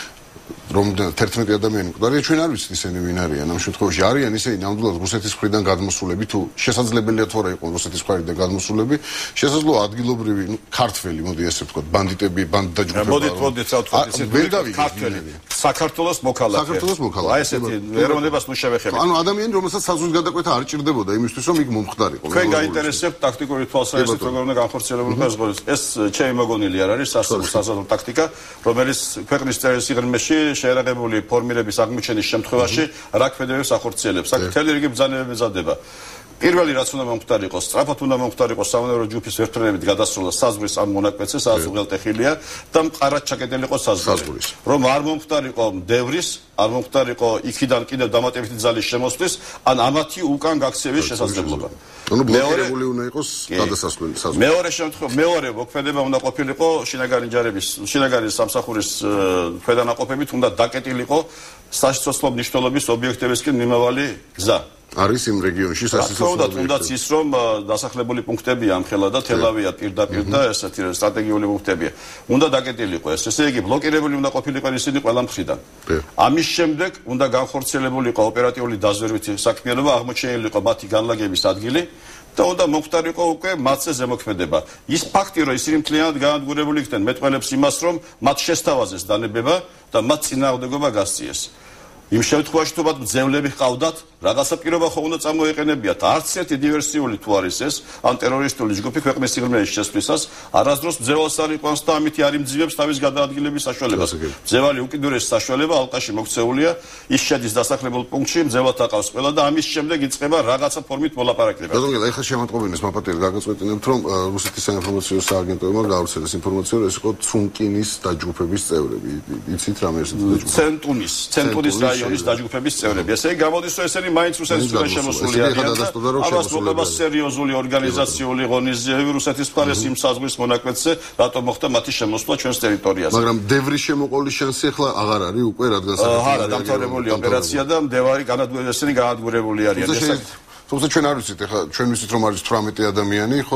რომ 11 ადამიანი მკვდარია, ჩვენ არ ვიცით ისინი ვინ არიან. ამ შემთხვევაში არიან ისინი ნამდვილად რუსეთის მხრიდან გადმოსულები, თუ შესაძლებელია თუ არა იყოს რუსეთის მხრიდან გადმოსულები, შესაძლოა ადგილობრივი, ქართველი, მოდი ასე ვთქვათ, ბანდიტები, ბანდა ჯგუფები. მოდით ავთქვათ ისეთი ქართველი, საქართველოს მოქალაქე. საქართველოს მოქალაქე. აი ესეთი ეროვნებას ნუ შევეხებით. ანუ ადამიანი, რომელსაც საზღვრის გადაკვეთა არ ჭირდებოდა იმისთვის, რომ იქ მომხდარიყო. თქვენ გაინტერესებთ ტაქტიკური თვალსაზრისით როგორ უნდა განხორციელებულიყო ეს ღონისძიება. ეს ჩემი მოგონილი არ არის სასაზღვრო ტაქტიკა, რომელიც ქვეყნის სიღრმეში შეერაღებული ფორმირების აღმოჩენის შემთხვევაში რა ქმედებებს ახორციელებს. აქ მთელი რიგი ბრძანებები მზადდება. პირველი რაც უნდა მომხდარიყო, სწრაფად უნდა მომხდარიყო სამონევრო ჯგუფის ერთმანეთით გადასროლა საზღვრის ამ მონაკვეთზე, სადაც უღელტეხილია და მყარად ჩაკეტილიყო საზღვრის. რომ არ მომხდარიყო მდევრის, არ მომხდარიყო იქიდან კიდევ დამატებითი ძალის შემოსვლის, ან ამათი უკან გაქცევის შესაძლებლობა. ანუ ბლოკირებული უნდა იყოს გადასასვლელი საზღვრი. მეორე შემთხვევა, მეორე მოქმედება უნდა ყოფილიყო შინაგანი ჯარების, შინაგანი სამსახურის ქვედანაყოფებით უნდა დაკეტილიყო საშიშროებო მნიშვნელობის ობიექტებისკენ მიმავალი გზა. არის იმ რეგიონში სასიცოცხლო თუნდაც ის რომ დასახლებული პუნქტებია ამხელა და თელავია პირდაპირ და ესეთი სტრატეგიული პუნქტებია. უნდა დაკეტილიყო ეს. ესე იგი ბლოკირებული უნდა ყოფილიყო ისინი ყველა მხრიდან. ამის შემდეგ უნდა განხორციელებულიყო ოპერატიული დაზვერვითი საქმიანობა, აღმოჩენილიყო მათი განლაგების ადგილი და უნდა მომხდარიყო უკვე მათზე ზემოქმედება. ის ფაქტი რომ ისინი მთლიანად განადგურებული იქნენ მეტყველებს იმას რომ მათ შესთავაზეს დანებება და მათ წინააღმდეგობა გასწიეს. იმ შემთხვევაში თუ მათ მძევლები ჰყავდათ, რაღაცა პირობა ხო უნდა წამოეყენებიათ. არც ერთი დივერსიული თუ არის ეს, ან ტერორისტული ჯგუფი ქვეყნის სიღრმეში შესვლისას, არასდროს მძევალს არ იყვანს და ამით არ იმძივებს თავის გადაადგილების საშუალებას. მძევალი უკიდურესი საშუალება ალყაში მოქცეულია, ის შედის დასახლებულ პუნქტში, მძევლად აყავს ყველა და ამის შემდეგ იწყება რაღაცა ფორმით მოლაპარაკება. ბატონო, ეხლა შემატყობინეს მაპატიერ გაგაწყვეტინებთ, რომ რუსეთის საინფორმაციო სააგენტოებმა გაავრცელეს ინფორმაცია, რომ ეს იყო ცუნკინის დაჯგუფების წევრები. იცით რამე ეს დაჯგუფება? ცენტუნის რაიონი. რაიონის დაჯგუფების წევრები. ესე იგი გამოდის, რომ ესენი მაინც რუსეთის მხრიდან შემოსული არიან და ამას მოყვება სერიოზული ორგანიზაციული ღონისძიებები რუსეთის მხარეს იმ საზღვრის მონაკვეთზე, რატომ მოხდა მათი შემოსვლა ჩვენს ტერიტორიაზე. მაგრამ დევრის შემოყოლის შანსი ახლა აღარ არის უკვე, რადგან არა, დამთავრებული ოპერაცია და მდევარი ესენი განადგურებული არიან. თუმცა ჩვენ არ ვიცით, ახლა ჩვენ ვიცით რომ არის 18 ადამიანი, ხო,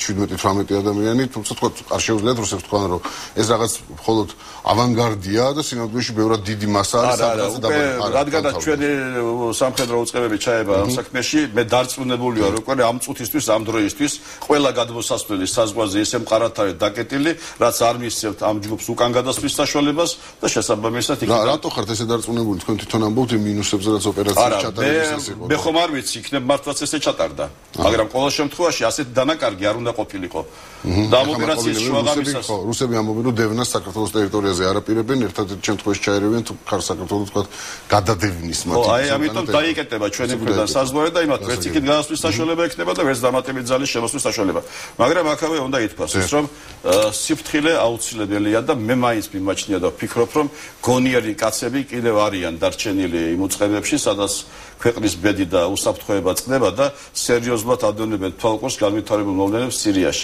17-18 ადამიანი, თუმცა თქვა არ შეუძლიათ რუსებს თქვან რომ ეს რაღაც მხოლოდ ავანგარდია და სინამდვილეში ბევრად დიდი მასა არის საკითხზე დაბალი. რადგანაც ჩვენი სამხედრო უწყებები ჩაება ამ საქმეში, მე დარწმუნებულია რომ უკვე ამ წუთისთვის, ამ დროისთვის ყველა გადმოსასვლელი საზღვარზე ისე მყარად არის დაკეტილი, რაც არ მისცემთ ამ ჯგუფს უკან გადასვლის საშუალებას და შესაბამისად იქ რატო ხართ ესე დარწმუნებული? თქვენ თვითონ ამბობთ იმ მინუსებზე, რაც ოპერაციაში ჩატარების ეს იყო. მე ხომ არ ვიცი, იქნებ მართლაც ესე ჩატარდა. მაგრამ ყოველ შემთხვევაში ასეთ დანაკარგი არ უნდა ყოფილიყო. და ამ ოპერაციის შუაღამისას რუსები ამბობენ რომ დევნას საქართველოს ტერიტორიაზე არ აპირებენ, ერთადერთ შემთხვევაში ჩაერევენ თუ ხარ საქართველოს თქვა გადადევნის მათი. აი ამიტომ დაიკეტება ჩვენი მხრიდან საზღვარი და იმათ ვერც იქით გადასვლის საშუალება ექნება და ვერც დამატებით ძალის შემოსვლის საშუალება. მაგრამ აქავე უნდა ითქვას ის რომ სიფრთხილე აუცილებელია და მე მაინც მიმაჩნია და ვფიქრობ რომ გონიერი კაცები კიდევ არიან დარჩენილი იმ უწყებებში, სადაც ქვეყნის ბედი და უსაფრთხოება წყდება და სერიოზულად ადევნებენ თვალყურს განვითარებულ მოვლენებს სირიაში.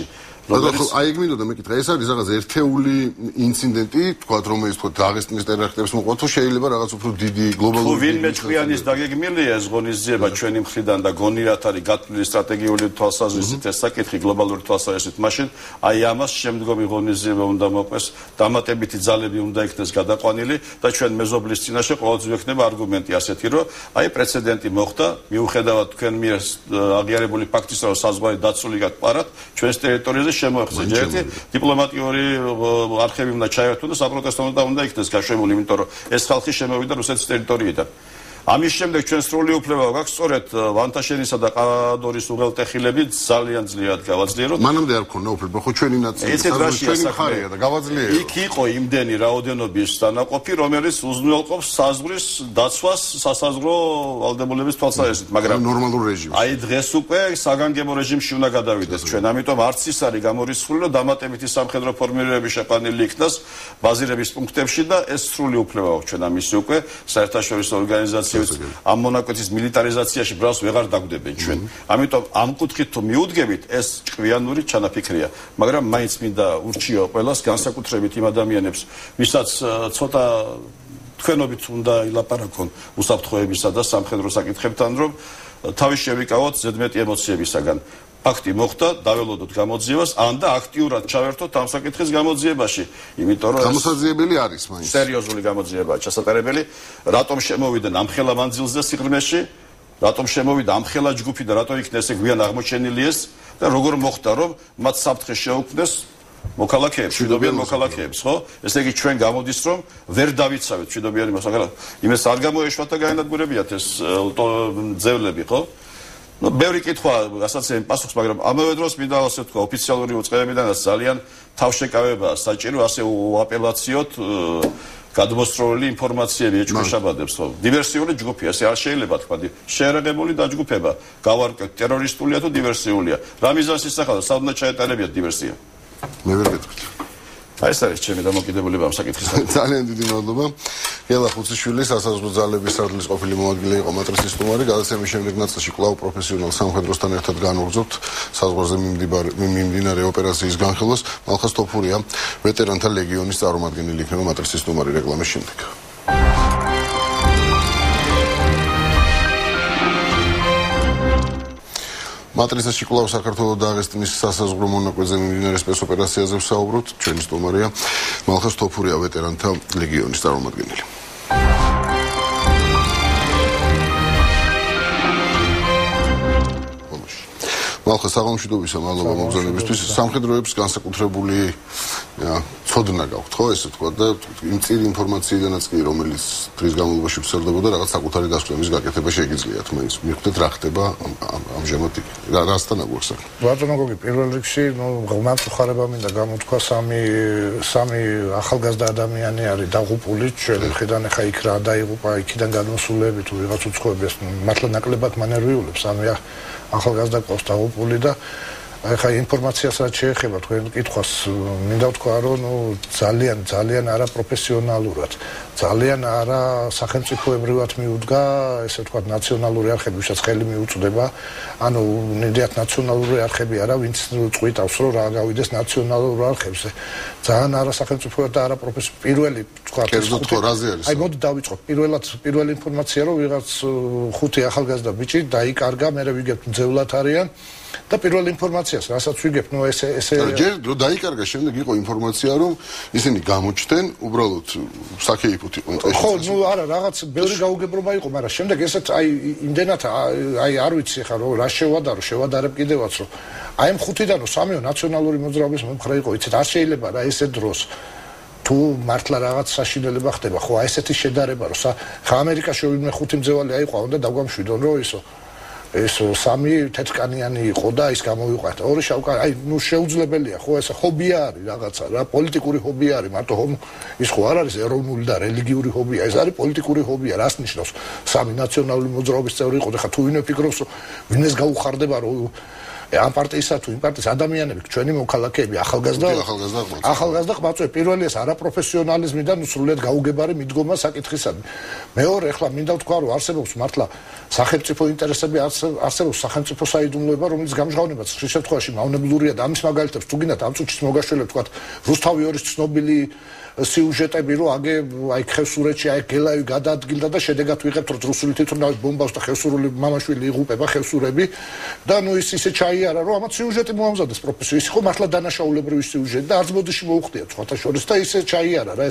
აი ეგ მინდოდა მეკითხა, ეს არის რაღაც ერთეული ინციდენტი, თქვა რომელიც თქვა დაღესტნის ტერაქტებს მოყვა, თუ შეიძლება რაღაც უფრო დიდი გლობალური ვინმე ჭკვიანის დაგეგმილია ეს ღონისძიება ჩვენი მხრიდან და გონიათ არის გათვლილი სტრატეგიული თვალსაზრისით ეს საკითხი გლობალური თვალსაზრისით, მაშინ აი ამას შემდგომი ღონისძიება უნდა მოყვეს, დამატებითი ძალები უნდა იქნეს გადაყვანილი და ჩვენ მეზობლის წინაშე ყოველთვის ექნება არგუმენტი ასეთი, რომ აი პრეცედენტი მოხდა, მიუხედავად თქვენ მიერ აღიარებული ფაქტისა, რომ საზღვარი დაცული გაკპარათ ჩვენს ტერიტორიაზე შემოეხსნა. ერთი დიპლომატიური არხები უნდა ჩაერთონ და საპროტესტო უნდა იქნეს გაშვებული, იმიტომ რომ ეს ხალხი შემოვიდა რუსეთის ტერიტორიიდან. ამის შემდეგ ჩვენ სრული უფლება გვაქვს სწორედ ვანტაშენისა და ყადორის უღელტეხილები ძალიან ძლიერად გავაძლიეროთ. მანამდე არ ქონდა უფლება, ხო ჩვენი ნაწილი ჩვენი მხარეა და გავაძლიეროთ. იქ იყო იმდენი რაოდენობის დანაყოფი, რომელიც უზრუნველყოფს საზღვრის დაცვას სასაზღვრო ვალდებულების თვალსაზრისით, მაგრამ ნორმალურ რეჟიმში. აი დღეს უკვე საგანგებო რეჟიმში უნდა გადავიდეს ჩვენ, ამიტომ არც ის არის გამორიცხული, რომ დამატებითი სამხედრო ფორმირებები შეყვანილი იქნას ბაზირების პუნქტებში და ეს სრული უფლება აქვს ჩვენ ამისი უკვე საერთაშორისო ორგანიზაცია ამ მონაკვეთის მილიტარიზაციაში ბრალს ვეღარ დაგვდებენ ჩვენ. ამიტომ ამ კუთხით თუ მიუდგებით, ეს ჭკვიანური ჩანაფიქრია. მაგრამ მაინც მინდა ურჩიო ყველას, განსაკუთრებით იმ ადამიანებს, ვისაც ცოტა თქვენობით უნდა ილაპარაკონ უსაფრთხოებისა და სამხედრო საკითხებთან, რომ თავის შევიკავოთ ზედმეტი ემოციებისაგან. ფაქტი მოხდა, დაველოდოთ გამოძიებას, ან და აქტიურად ჩავერთოთ ამ საკითხის გამოძიებაში, იმიტომ რომ გამოსაძიებელი არის მაინც. სერიოზული გამოძიებაა ჩასატარებელი, რატომ შემოვიდნენ ამხელა მანძილზე სიღრმეში, რატომ შემოვიდა ამხელა ჯგუფი და რატომ იქნა ესე გვიან აღმოჩენილი ეს და როგორ მოხდა, რომ მათ საფრთხე შეუქმნეს მოქალაქეებს, მშვიდობიან მოქალაქეებს, ხო? ესე იგი ჩვენ გამოდის, რომ ვერ დავიცავეთ მშვიდობიანი მოქალაქეებს. იმას არ გამოეშვათ და გაენადგურებიათ ეს ძევლები, ხო? Ну, ბევრი კითხვა გასაცემი პასუხს, მაგრამ ამავე დროს მინდა ასე ვთქვა, ოფიციალური უწყებებიდანაც ძალიან თავშეკავებაა საჭირო ასე უაპელაციოთ გადმოსწროებული ინფორმაციები ეჭვშაბადებს, ხო? დივერსიული ჯგუფია, ასე არ შეიძლება თქვა, შეერაღებული დაჯგუფება, გავარკვევთ ტერორისტულია თუ დივერსიულია. რა მიზანს ისახავდა, სად უნდა ჩაეტარებიათ დივერსია? მე ვერ გეტყვით. აი ეს არის ჩემი დამოკიდებულება ამ საკითხისთან. ძალიან დიდი მადლობა. გელა ხუციშვილი სასაზღვრო ძალების სარდლის ყოფილი მოადგილე იყო მატრიცის სტუმარი. გადაცემის შემდეგ ნაწილში კვლავ პროფესიონალ სამხედროსთან ერთად განვგრძობთ საზღვარზე მიმდინარე ოპერაციის განხილვას. მალხაზ თოფურია ვეტერანთა ლეგიონის წარმომადგენელი იქნება მატრიცის სტუმარი რეკლამის შემდეგ. მატრიცაში კვლავ საქართველოს დაღესტნის სასაზღვრო მონაკვეთზე მიმდინარე სპეცოპერაციაზე ვსაუბრობთ. ჩვენი სტუმარია მალხაზ თოფურია ვეტერანთა ლეგიონის წარმომადგენელი. მალხაზ საღამოშვიდობისა, მადლობა მოგზაურობისთვის. სამხედროებს განსაკუთრებული ცოდნა გაქვთ, ხო, ესე თქვა და იმ წირი ინფორმაციიდანაც კი, რომელიც დღის განმავლობაში ვრცელდებოდა, რაღაც საკუთარი დასკვნების გაკეთება შეგიძლიათ. მაინც მიხვდეთ რა ხდება ამჟამად იქ. რასთან აგვაქვს საქმე? ბატონო გოგი, პირველ რიგში, ღრმად უხარება მინდა გამოთქვა სამი ახალგაზრდა ადამიანი არის დაღუპული ჩვენი მხრიდან, ახლა იქ რა დაიღუპა, იქიდან გადმოსულები თუ ვიღაც უცხოები, მართლა ნაკლებად მანერვიულებს, სამი ახალგაზრდა ყავს დაღუპული და ახლა ინფორმაციას რაც შეეხება თქვენ კითხვას მინდა ვთქვა რომ ძალიან არაპროფესიონალურად ძალიან არა სახელმწიფოებრივად მიუდგა, ესე ვთქვათ, ნაციონალური არხები, ვისაც ხელი მიუწვდება, ანუ ნიდიათ ნაციონალური არხები არა, ვინც წყვიტავს, რომ რა გავიდეს ნაციონალურ არხებზე. ძალიან არა სახელმწიფოებრივად და არა პროფესიונალური. პირველი ვთქვათ, აი მოდი დავიწყოთ. პირველი ინფორმაცია, რომ ვიღაც 5 ახალგაზრდა ბიჭი დაიკარგა, მე ვიგებ მძევლად არიან. და პირველი ინფორმაციას, რასაც ვიგებ, ნუ ესე ჯერ რო დაიკარგა, შემდეგ იყო ინფორმაცია, რომ ისინი გამოჩნდნენ, უბრალოდ საქეიფოთ იყვნენ ტყეში. ხო, ნუ არა, რაღაც ბევრი გაუგებრობა იყო, მაგრამ შემდეგ ესეც აი იმდენად აი არ ვიცი ხა რომ რა შევადარებ კიდევაც რომ აი ამ 5-დან 3-ო ნაციონალური მოძრაობის მომხრე იყო, იცით, არ შეიძლება რა ესე დროს თუ მართლა რაღაც საშინელება ხდება, ხო, აი ესეთი შედარება რომ ხა ამერიკაში ვინმე 5 მძევალი აიყვა, უნდა დაგვამშვიდონ რომ ეს 3 თეთრკანიანი იყო და ის გამოვიყვანეთ. 2 შავკანი, აი ნუ შეუძლებელია, ხო, ეს ჰობია არის რაღაცა, რა პოლიტიკური ჰობია არის, მარტო ის ხო არ არის ეროვნული და რელიგიური ჰობია, ეს არის პოლიტიკური ჰობია, რას ნიშნავს? 3 ნაციონალური მოძრაობის წევრი იყო და ხა თუ ვინმე ფიქრობს, რომ ვინმეს გაუხარდება, რომ ამ პარტიისა თუ იმ პარტიის ადამიანები, ჩვენი მოქალაქეები, ახალგაზრდა ყმაწვე, პირველი ეს არაპროფესიონალიზმიდან სრულიად გაუგებარი მიდგომა საკითხისადმი. მეორე, ახლა მინდა ვთქვა, რომ არსებობს მართლა სახელმწიფო ინტერესები, არსებობს სახელმწიფო საიდუმლოება, რომელიც გამჟღავნებაც ხშირ შემთხვევაში მავნებლურია და ამის მაგალითებს თუ გინდათ ამ წუთში მოგაშველებთ, ვთქვათ, რუსთავი ორის ცნობილი სიუჟეტები, რომ აი ხევსურეთში აი გელაი გადაადგილდა და შედეგად ვიღებთ, რომ რუსული თვითმფრინავის ბომბავს და ხევსურული მამაშვილი იღუპება ხევსურები და ნუ ისე ჩაიარა, რომ ამათ სიუჟეტი მოამზადეს პროფესიო. ის ხო მართლა დანაშაულებრივი სიუჟეტი და არც ბოდიში მოუხდია სხვათა შორის და ისე ჩაიარა რა, ეს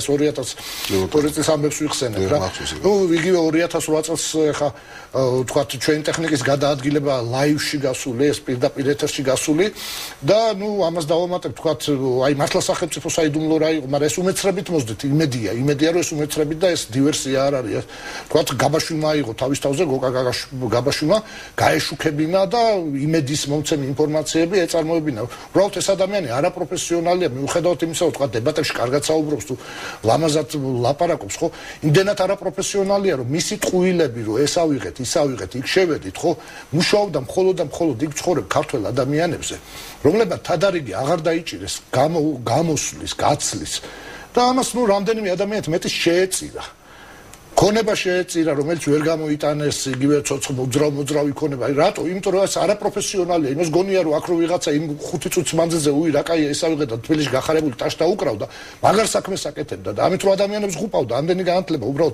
2002 წელს ამბებს ვიხსენებ რა. ნუ იგივე 2008 წელს ხა ვთქვათ, ჩვენი ტექნიკის გადაადგილება ლაივში გასული, ეს პირდაპირ ეთერში გასული და ნუ ამას დავამატებ, ვთქვათ, აი მართლა სახელმწიფო საიდუმლო რა იყო, მაგრამ ეს უმეცრებით მოძდით, იმედია რომ ეს უმეცრებით და ეს დივერსია არ არის. ვთქვათ, გაბაშვილმა აიღო თავის თავზე გოკა გაბაშვილმა გაეშუქებინა და იმედის მომცემი ინფორმაციები ეწარმოებინა. უბრალოდ ეს ადამიანი არაპროფესიონალია, მიუხედავად იმისა, რომ ვთქვათ, დებატებში კარგად საუბრობს თუ ლამაზად ლაპარაკობს, ხო? იმდენად არაპროფესიონალია, რომ მისი ტყუილები, რომ ეს ავიღეთ, ის ავიღეთ, იქ შევედით, ხო? მუშაობდა მხოლოდ იქ ცხოვრებ ქართველ ადამიანებზე, რომლებმაც თადარიგი აღარ დაიჭირეს გამოსვლის, გაცლის და ამას ნუ რამდენიმე ადამიანით მეტი შეეწირა. ქონება შეეწირა, რომელიც ვერ გამოიტანეს, იგივე ცოცხ მოძრავი ქონება. აი რატო? იმიტომ რომ ეს არაპროფესიონალია. იმას გონია რომ აქ რო ვიღაცა იმ 5 წუთის მანძილზე რა კაია ეს ავიღეთ და თბილისში გახარებული ტაშ დაუკრავდა, მაგარ საქმეს აკეთებდა და ამით რო ადამიანებს ღუპავდა, ამდენი განათლება უბრალოდ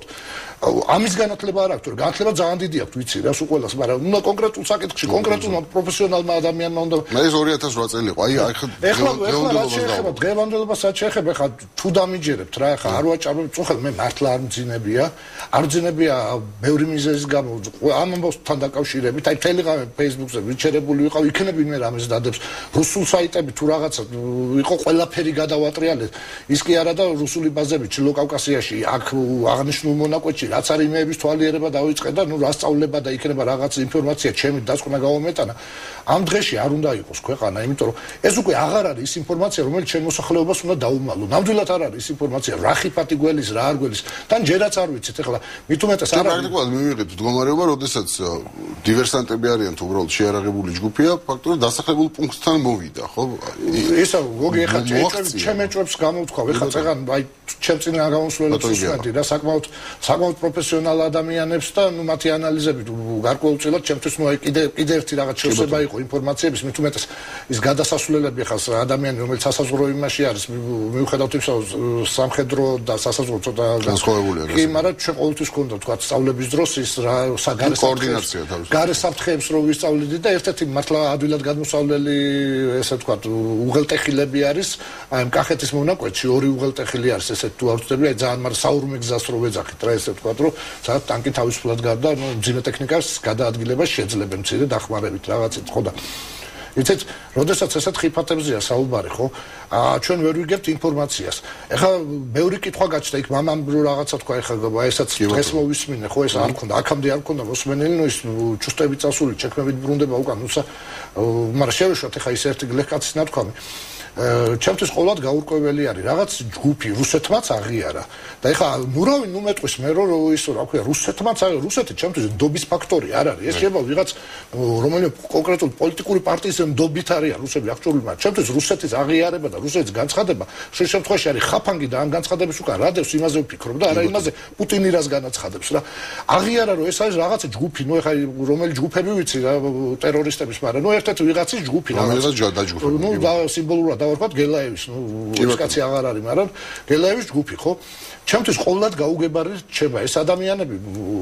ამის განათლება არ აქვს, განათლება ძალიან დიდი აქვს, ვიცი, რას უყოლას, მაგრამ უნდა კონკრეტულ საკითხში, კონკრეტულმა პროფესიონალმა ადამიანმა უნდა. ეს 2008 წელი იყო. აი ეხლა რაც შეეხება დღევანდელობას, რაც შეეხება, ხა თუ დამიჯერებთ რა, ხა არ ვაჭარბებ, წუხელ მე მართლა არ მძინებია. არჯენებია ბევრი მიზეზის გამო ამ ამბავთან დაკავშირებით, აი ტელეგრამზე, ფეისბუქზე ვიჩერებული ვიყავ, იქნებინმე რამეს დადებს. რუსულ საიტები თუ რაღაცა იყო ყველაფერი გადავატრიალეთ. ის კი არა და რუსული ბაზები ჩილოკავკასიაში, აქ აღნიშნულ მონაკვეთში, რაც არის იმეების თვალიერება დავიწყე და ნუ რასწავლება და იქნება რაღაც ინფორმაცია ჩემი დასკვნა გავამეტანა. ამ დღეში არ უნდა იყოს ქვეყანა, იმიტომ რომ ეს უკვე აღარ არის ის ინფორმაცია, რომელიც ჩემ მოსახლეობას უნდა დაუმალო. ნამდვილად არ არის ის ინფორმაცია, რა ხიფათი გველის, რა არ გველის. თან ჯერაც არ ვიცით, ეხლა მით უმეტეს არ არის. პრაქტიკულად მივიღეთ მდგომარეობა, როდესაც დივერსანტები არიან თუ უბრალოდ შეარაღებული ჯგუფია, ფაქტობრივად დასახლებულ პუნქტთან მოვიდა, ხო? ისა გოგი ეხლა ჩემ ეჭვებს გამოვთქვავ, ეხლა წეგან აი ჩემ წინა გამოსვლელებს ვუსმენდი და საკმაოდ პროფესიონალ ადამიანებს და ნუ მათი ანალიზები გარკვეულწილად ჩემთვის ნუ აი კიდე ერთი რაღაც შევსება იყო ინფორმაციების, მით უმეტეს ის გადასასვლელები ხა ადამიანი რომელიც სასაზღვრო იმაში არის, მიუხედავად იმისა, სამხედრო და სასაზღვრო ცოტა განსხვავებულია. კი, მაგრამ ჩვენ ყოველთვის გქონდა თქვა სწავლების დროს ის რა კოორდინაცია თავის. გარე საფრთხეებს რო ვისწავლედი და ერთ-ერთი მართლა ადვილად გადმოსავლელი ესე თქვა უღელტეხილები არის, აი კახეთის მონაკვეთში 2 უღელტეხილი არის, ესე თუ არ ვწდები, აი ძალიან მაგრამ საურმე გზას რო ვეძახით რა ესე თქვა, რომ სადაც ტანკი თავისუფლად გარდა, ნუ მძიმე ტექნიკას გადაადგილებას შეძლებენ მცირე დახმარებით რაღაცით, ხო და იცით, როდესაც ესეთ ხიფათებზეა საუბარი, ხო? ჩვენ ვერ ვიგებთ ინფორმაციას. ეხლა ბევრი კითხვა გაჩნდა იქ მამამ რო რაღაცა თქვა, ეხლა ესაც დღეს მოვისმინე, ხო, ეს არ მქონდა, აქამდე არ მქონდა მოსმენელი, ნუ ის ჩუსტებით წასული, ჩექმებით ბრუნდება უკან, მაგრამ შევეშვათ ეხლა ის ერთი გლეხკაცის ნათქვამი. ჩემთვის ყოველად გაურკვეველი არის რაღაც ჯგუფი რუსეთმაც აღიარა და ეხლა ნურავი ნუ მეტყვის მე რომ ისო რა ქვია რუსეთმაც რუსეთი ჩემთვის ნდობის ფაქტორი არ არის ეს შეიძლება ვიღაც რომელიმე კონკრეტული პოლიტიკური პარტიის ნდობით არის რუსები აქციული მაგრამ ჩემთვის რუსეთის აღიარება და რუსეთის განცხადება შე შემთხვევაში არის ხაფანგი და ამ განცხადების უკან რა დევს იმაზე ვფიქრობ და არა იმაზე პუტინი რას განაცხადებს რა აღიარა რომ ეს არის რაღაც ჯგუფი ნუ ეხლა რომელი ჯგუფები ვიცი რა ტერორისტების მაგრამ ნუ ერთ-ერთი ვიღაცის ჯგუფი რომელსაც დაჯგუფებული ნუ და სიმბოლურად დავარქვათ გელაევის ნუ ეს კაცი აღარ არის მაგრამ გელაევის ჯგუფი ხო ჩემთვის ყოველად გაუგებარი რჩება ეს ადამიანები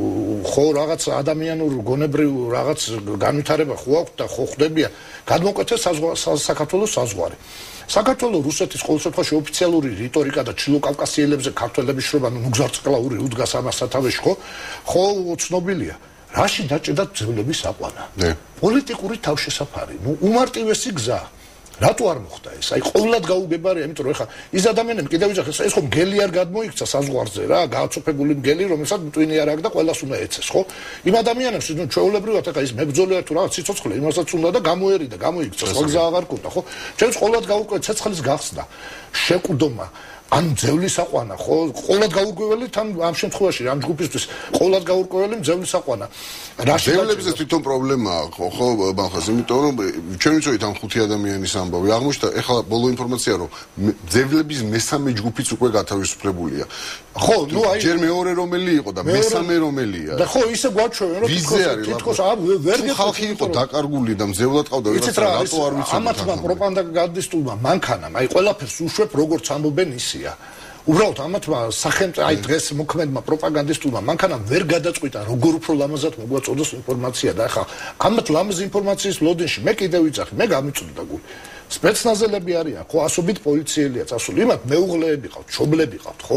ხო რაღაც ადამიანურ გონებრივ რაღაც განვითარება ხო აქვს და ხო ხდებია გადმოკვეთეს საქართველოს საზღვარი საქართველოს რუსეთის ყოველ შემთხვევაში ოფიციალური რიტორიკა და ჩილოკავკასიელებზე ქართველების შრომა ნუ გზარწყლაური უდგას ამას სათავეში ხო ცნობილია რაში დაჭერდა ძევლების აყვანა პოლიტიკური თავშესაფარი ნუ უმარტივესი გზა რატო არ მოხდა ეს? აი ყოველად გაუგებარია, იმიტომ რომ ეხლა ის ადამიანები კიდევ ვიძახეს, ეს ხომ გელი არ გადმოიქცა საზღვარზე რა, გააცოფებული გელი, რომელსაც მტვინი არ აქვს და ყველას უნდა ეცეს, ხო? იმ ადამიანებს ნუ ჩვეულებრივად ეხლა ის მებრძოლი თუ რაღაც სიცოცხლე, იმასაც უნდა და გამოერიდა, გამოიქცა, სხვა გზა აღარ გქონდა, ხო? ჩემს ყოველად გაუკვირდა ცეცხლის გახსნა, შეკვდომა ან ძევლის აყვანა ხო ყოველად გაურკვეველი თან ამ შემთხვევაში ამ ჯგუფისთვის ყოველად გაურკვეველი ძევლის აყვანა ძევლებზე თვითონ პრობლემაა ხო ბახას იმიტომ რომ ჩვენ ვიცით ამ ხუთი ადამიანის ამბავი აღმოჩნდა ეხლა ბოლო ინფორმაცია რომ ძევლების მესამე ჯგუფიც უკვე გათავისუფლებულია ხო ნუ აი ჯერ მეორე რომელი იყო და მესამე რომელია და ხო ისე გვაჩვევენ რომ თითქოს ვერ ხალხი იყო დაკარგული და მძევლად ყავდა ვიღაცა რატო არ ვიცოდი ამათმა პროპაგანდა გადისტულმა მანქანამ აი ყველაფერს უშვებ როგორც ამბობენ ისია უბრალოდ ამათმა სახელმწიფო აი დღეს მოქმედმა პროპაგანდისტულმა მანქანამ ვერ გადაწყვიტა როგორ უფრო ლამაზად მოგვაწოდოს ინფორმაცია და ახლა ამათ ლამაზ ინფორმაციის ლოდინში მე კიდევ ვიძახი მე გამიწვდა გული სპეცნაზელები არიან ხო ასობით პოლიციელია წასული იმათ მეუღლეები ყავთ ჩობლები ყავთ ხო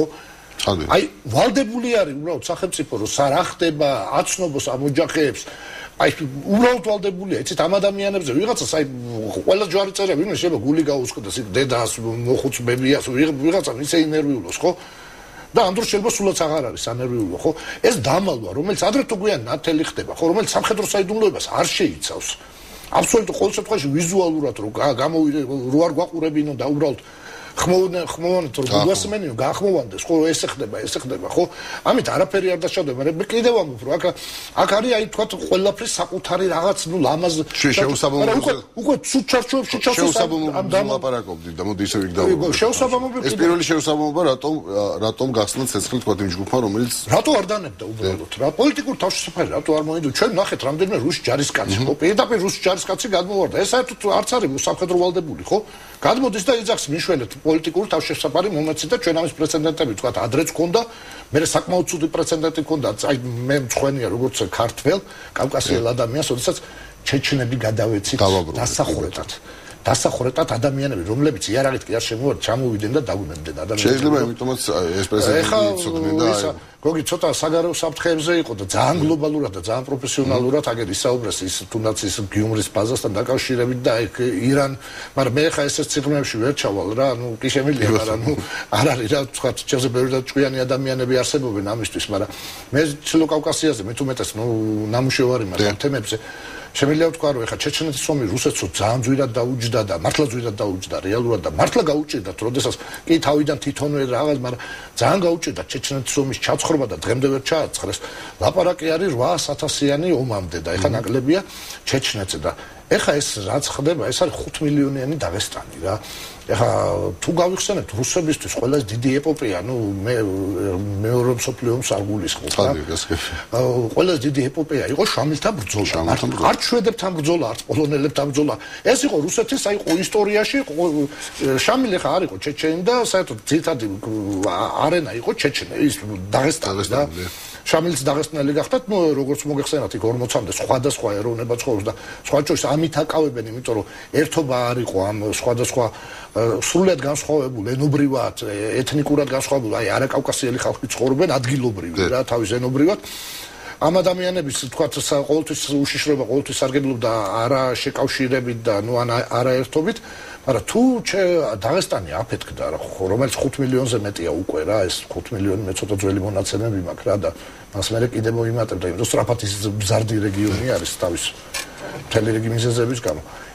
აი ვალდებული არის უბრალოდ სახელმწიფო რომ რა ხდება აცნობს ამ ოჯახებს აი უბრალოდ ვალდებულია იცით ამ ადამიანებზე ვიღაცას აი ყველა ჯვარი წერია ვინმე შეიძლება გული გაუსკდეს იქ დედას მოხუც ბებიას ვიღაცა ისე ინერვიულოს ხო და ამ დროს შეიძლება სულაც აღარ არის ანერვიულო ხო ეს დამალვა რომელიც ადრე თუ გვიან ნათელი ხდება ხო რომელიც სამხედრო საიდუმლოებას არ შეიცავს აბსოლუტურად ყოველ შემთხვევაში ვიზუალურად რო რო არ გვაყურებინო და უბრალოდ ხმოვანთ რომ გვასმენიო გაახმოვანდეს ხო ესე ხდება ხო ამით არაფერი არ დაშავდება მაგრამ მე კიდევ ამბობ რომ აქ არის აი თქვა ყველაფრის საკუთარი რაღაც ნუ ლამაზ შეუსაბამობაზე უკვე ცუდ ჩარჩოებში შეუსაბამობაზე ლაპარაკობდი და მოდი ისე ვიგდავ შეუსაბამობები ეს პირველი შეუსაბამობა რატომ გახსნა ცეცხლი თქვა იმ ჯგუფმა რომელიც რატო არ დანებდა უბრალოდ რა პოლიტიკურ თავშესაფარი რატო არ მოიდო ჩვენ ნახეთ რამდენიმე რუს ჯარისკაცი ხო პირდაპირ რუს ჯარისკაცი გადმოვარდა ეს საერთოდ არც არის სამხედრო ვალდებული ხო გადმოდის და იძახს მიშველეთ პოლიტიკური თავშესაფარი მომეცი და ჩვენ ამის პრეცედენტები თქვა ადრეც ქონდა მე საკმაოდ ცუდი პრეცედენტი ქონდა აი მე მწვენია როგორც ქართველ კავკასიელ ადამიანს როდესაც ჩეჩნები გადავეცით დასახურეთად ადამიანები რომლებიც იარაღით კი არ შემოვარდ ჩამოვიდნენ და დაგვიმებდნენ ადამიანები შეიძლება იმიტომაც ეს პრეზიდენტი იცოდნენ და გოგი ცოტა საგარეო საფრთხეებზე იყო და ძალიან გლობალურად და ძალიან პროფესიონალურად აგერ ისაუბრეს ის თუნდაც ის გიუმრის ბაზასთან დაკავშირებით და ირან მაგრამ მე ხა ესეც ციგნებში ვერ ჩავალ რა ნუ კი შემიძლია მაგრამ ნუ არ არის რა თქვა ჩემზე ბევრი და ჭკვიანი ადამიანები არსებობენ ამისთვის მაგრამ მე ჩილო კავკასიაზე მე თუმეტეს ნუ ნამუშევარი მაგრამ თემებზე შემიძლია ვთქვა რომ ეხა ჩეჩნეთის ომი რუსეთს ძალიან ძვირად დაუჯდა და მართლა ძვირად დაუჯდა რეალურად და მართლა გაუჭირდათ როდესაც კი თავიდან თვითონვე რაღაც მაგრამ ძალიან გაუჭირდა ჩეჩნეთის ომის ჩაცხრობა და დღემდე ვერ ჩააცხრეს ლაპარაკი არის 800,000-იანი ომამდე და ეხა ნაკლებია ჩეჩნეთზე და ეხა ეს რაც ხდება ეს არის 5 მილიონიანი დაღესტანი რა ეხა თუ გავიხსენებთ რუსებისთვის ყველა დიდი ეპოპეა ნუ მეორე მსოფლიო ომს არ გულისხმობ რა ყველა დიდი ეპოპეა იყო შამილთა ბრძოლა არ ჩვედებთ ამ ბრძოლა არც პოლონელებთან ბრძოლა ეს იყო რუსეთის აი ისტორიაში შამილი ხა არ იყო ჩეჩენი და საერთოდ ძირითადი არენა იყო ჩეჩენი ის დაღესტანი და შამილიც დაღესტნელი გახდათ ნუ როგორც მოგეხსენათ იქ 40-მდე სხვადასხვა ეროვნება ცხოვრობს და სხვა შორის ამით აკავებენ იმიტომ რომ ერთობა არ იყო ამ სხვადასხვა სრულად განსხვავებული ენობრივად ეთნიკურად განსხვავებული აი არაკავკასიელი ხალხი ცხოვრობენ ადგილობრივი რა თავის ენობრივად ამ ადამიანების თქვა ყოველთვის უშიშროება ყოველთვის სარგებლობდა არა შეკავშირებით და ნუ არაერთობით მაგრამ თუ დაღესტანი აფეთქდა რა რომელიც 5 მილიონზე მეტია უკვე რა ეს 5 მილიონი მე ცოტა ძველი მონაცემები მაქვს რა და მას მე კიდე მოიმატებდა იმიტომ რომ სწრაფად ის მზარდი რეგიონი არის თავის მთელი რეგიონის მიზეზების გამო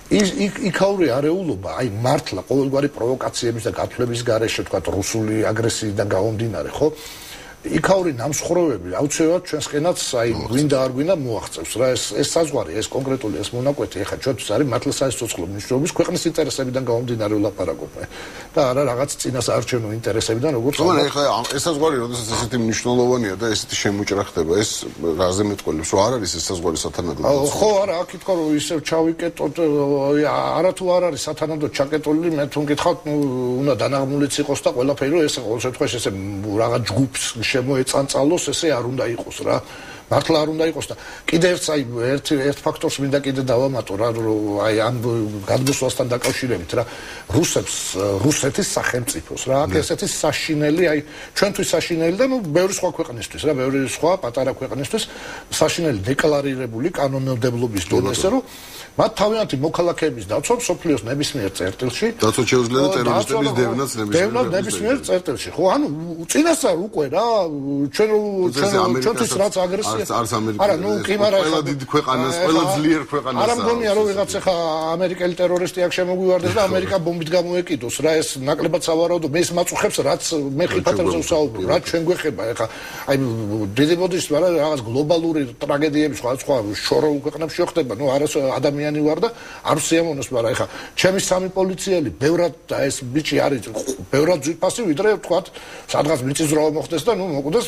იქაური არეულობა, აი მართლა ყოველგვარი პროვოკაციების და გათვლების გარეშე, თქვა რუსული აგრესიიდან გამომდინარე, ხო? იქაური ნამსხვრევები აუცილებლად ჩვენსკენაც აი გვინდა არ გვინდა მოაღწევს რა ეს საზღვარი ეს კონკრეტული ეს მონაკვეთი ეხა ჩვენთვის არის მართლა საერთო მნიშვნელობის ქვეყნის ინტერესებიდან გამომდინარე ვლაპარაკობ და არა რაღაც წინასაარჩევნო ინტერესებიდან როგორც თუმცა ეხა ეს საზღვარი როდესაც ესეთი მნიშვნელოვანია და ესეთი შემოჭრა ხდება ეს რაზე მეტყველებს რომ არ არის ეს საზღვარი სათანადო ხო არა აქ ითქვა რომ ისევ ჩავიკეტოთ არა თუ არ არის სათანადოდ ჩაკეტული მე თუ მკითხავთ უნდა დანაღმულიც იყოს და ყველაფერი რომ ეს ყოველ შემთხვევაში ესე რაღაც ჯგუფს შემოეწანწალოს ესე არ უნდა იყოს რა მართლა არ უნდა იყოს და კიდევ ერთ ფაქტორს მინდა კიდე დავამატო რა რომ აი ამ გადმოსვლასთან დაკავშირებით რა რუსეთის სახელმწიფოს რა აქ ესეთი საშინელი აი ჩვენთვის საშინელი და ნუ ბევრი სხვა ქვეყნისთვის რა ბევრი სხვა პატარა ქვეყნისთვის საშინელი დეკლარირებული კანონმდებლობის დონეზე რომ მათ თავიანთი მოქალაქეების დაცვა მსოფლიოს ნებისმიერ წერტილში დაცვა შეუძლია ტერორისტების დევნაც ნებისმიერ წერტილში ხო ანუ წინასწარ უკვე რა ჩვენთვის რაც აგრესია არც ამერიკა ყველა დიდი ქვეყანას ყველა ძლიერ ქვეყანას არა მგონია რომ ვიღაც ახლა ამერიკელი ტერორისტი აქ შემოგვივარდეს და ამერიკა ბომბით გამოეკიდოს რა ეს ნაკლებად სავარაუდო მე ეს მაწუხებს რაც მე ხიფათებზე ვსაუბრობ რაც ჩვენ გვეხება ახლა აი დიდი ბოდიშს რაღაც გლობალური ტრაგედიები სხვა შორეულ ქვეყნებში ხდება ნუ არა ადამიანი ვარ და არ ვსიამოვნოს მაგრამ ახლა ჩემი სამი პოლიციელი ბევრად და ეს ბიჭი არის ბევრად ძვირფასი ვიდრე ვთქვათ სადღაც მიწისძვრაობა მოხდეს და ნუ მოკვდეს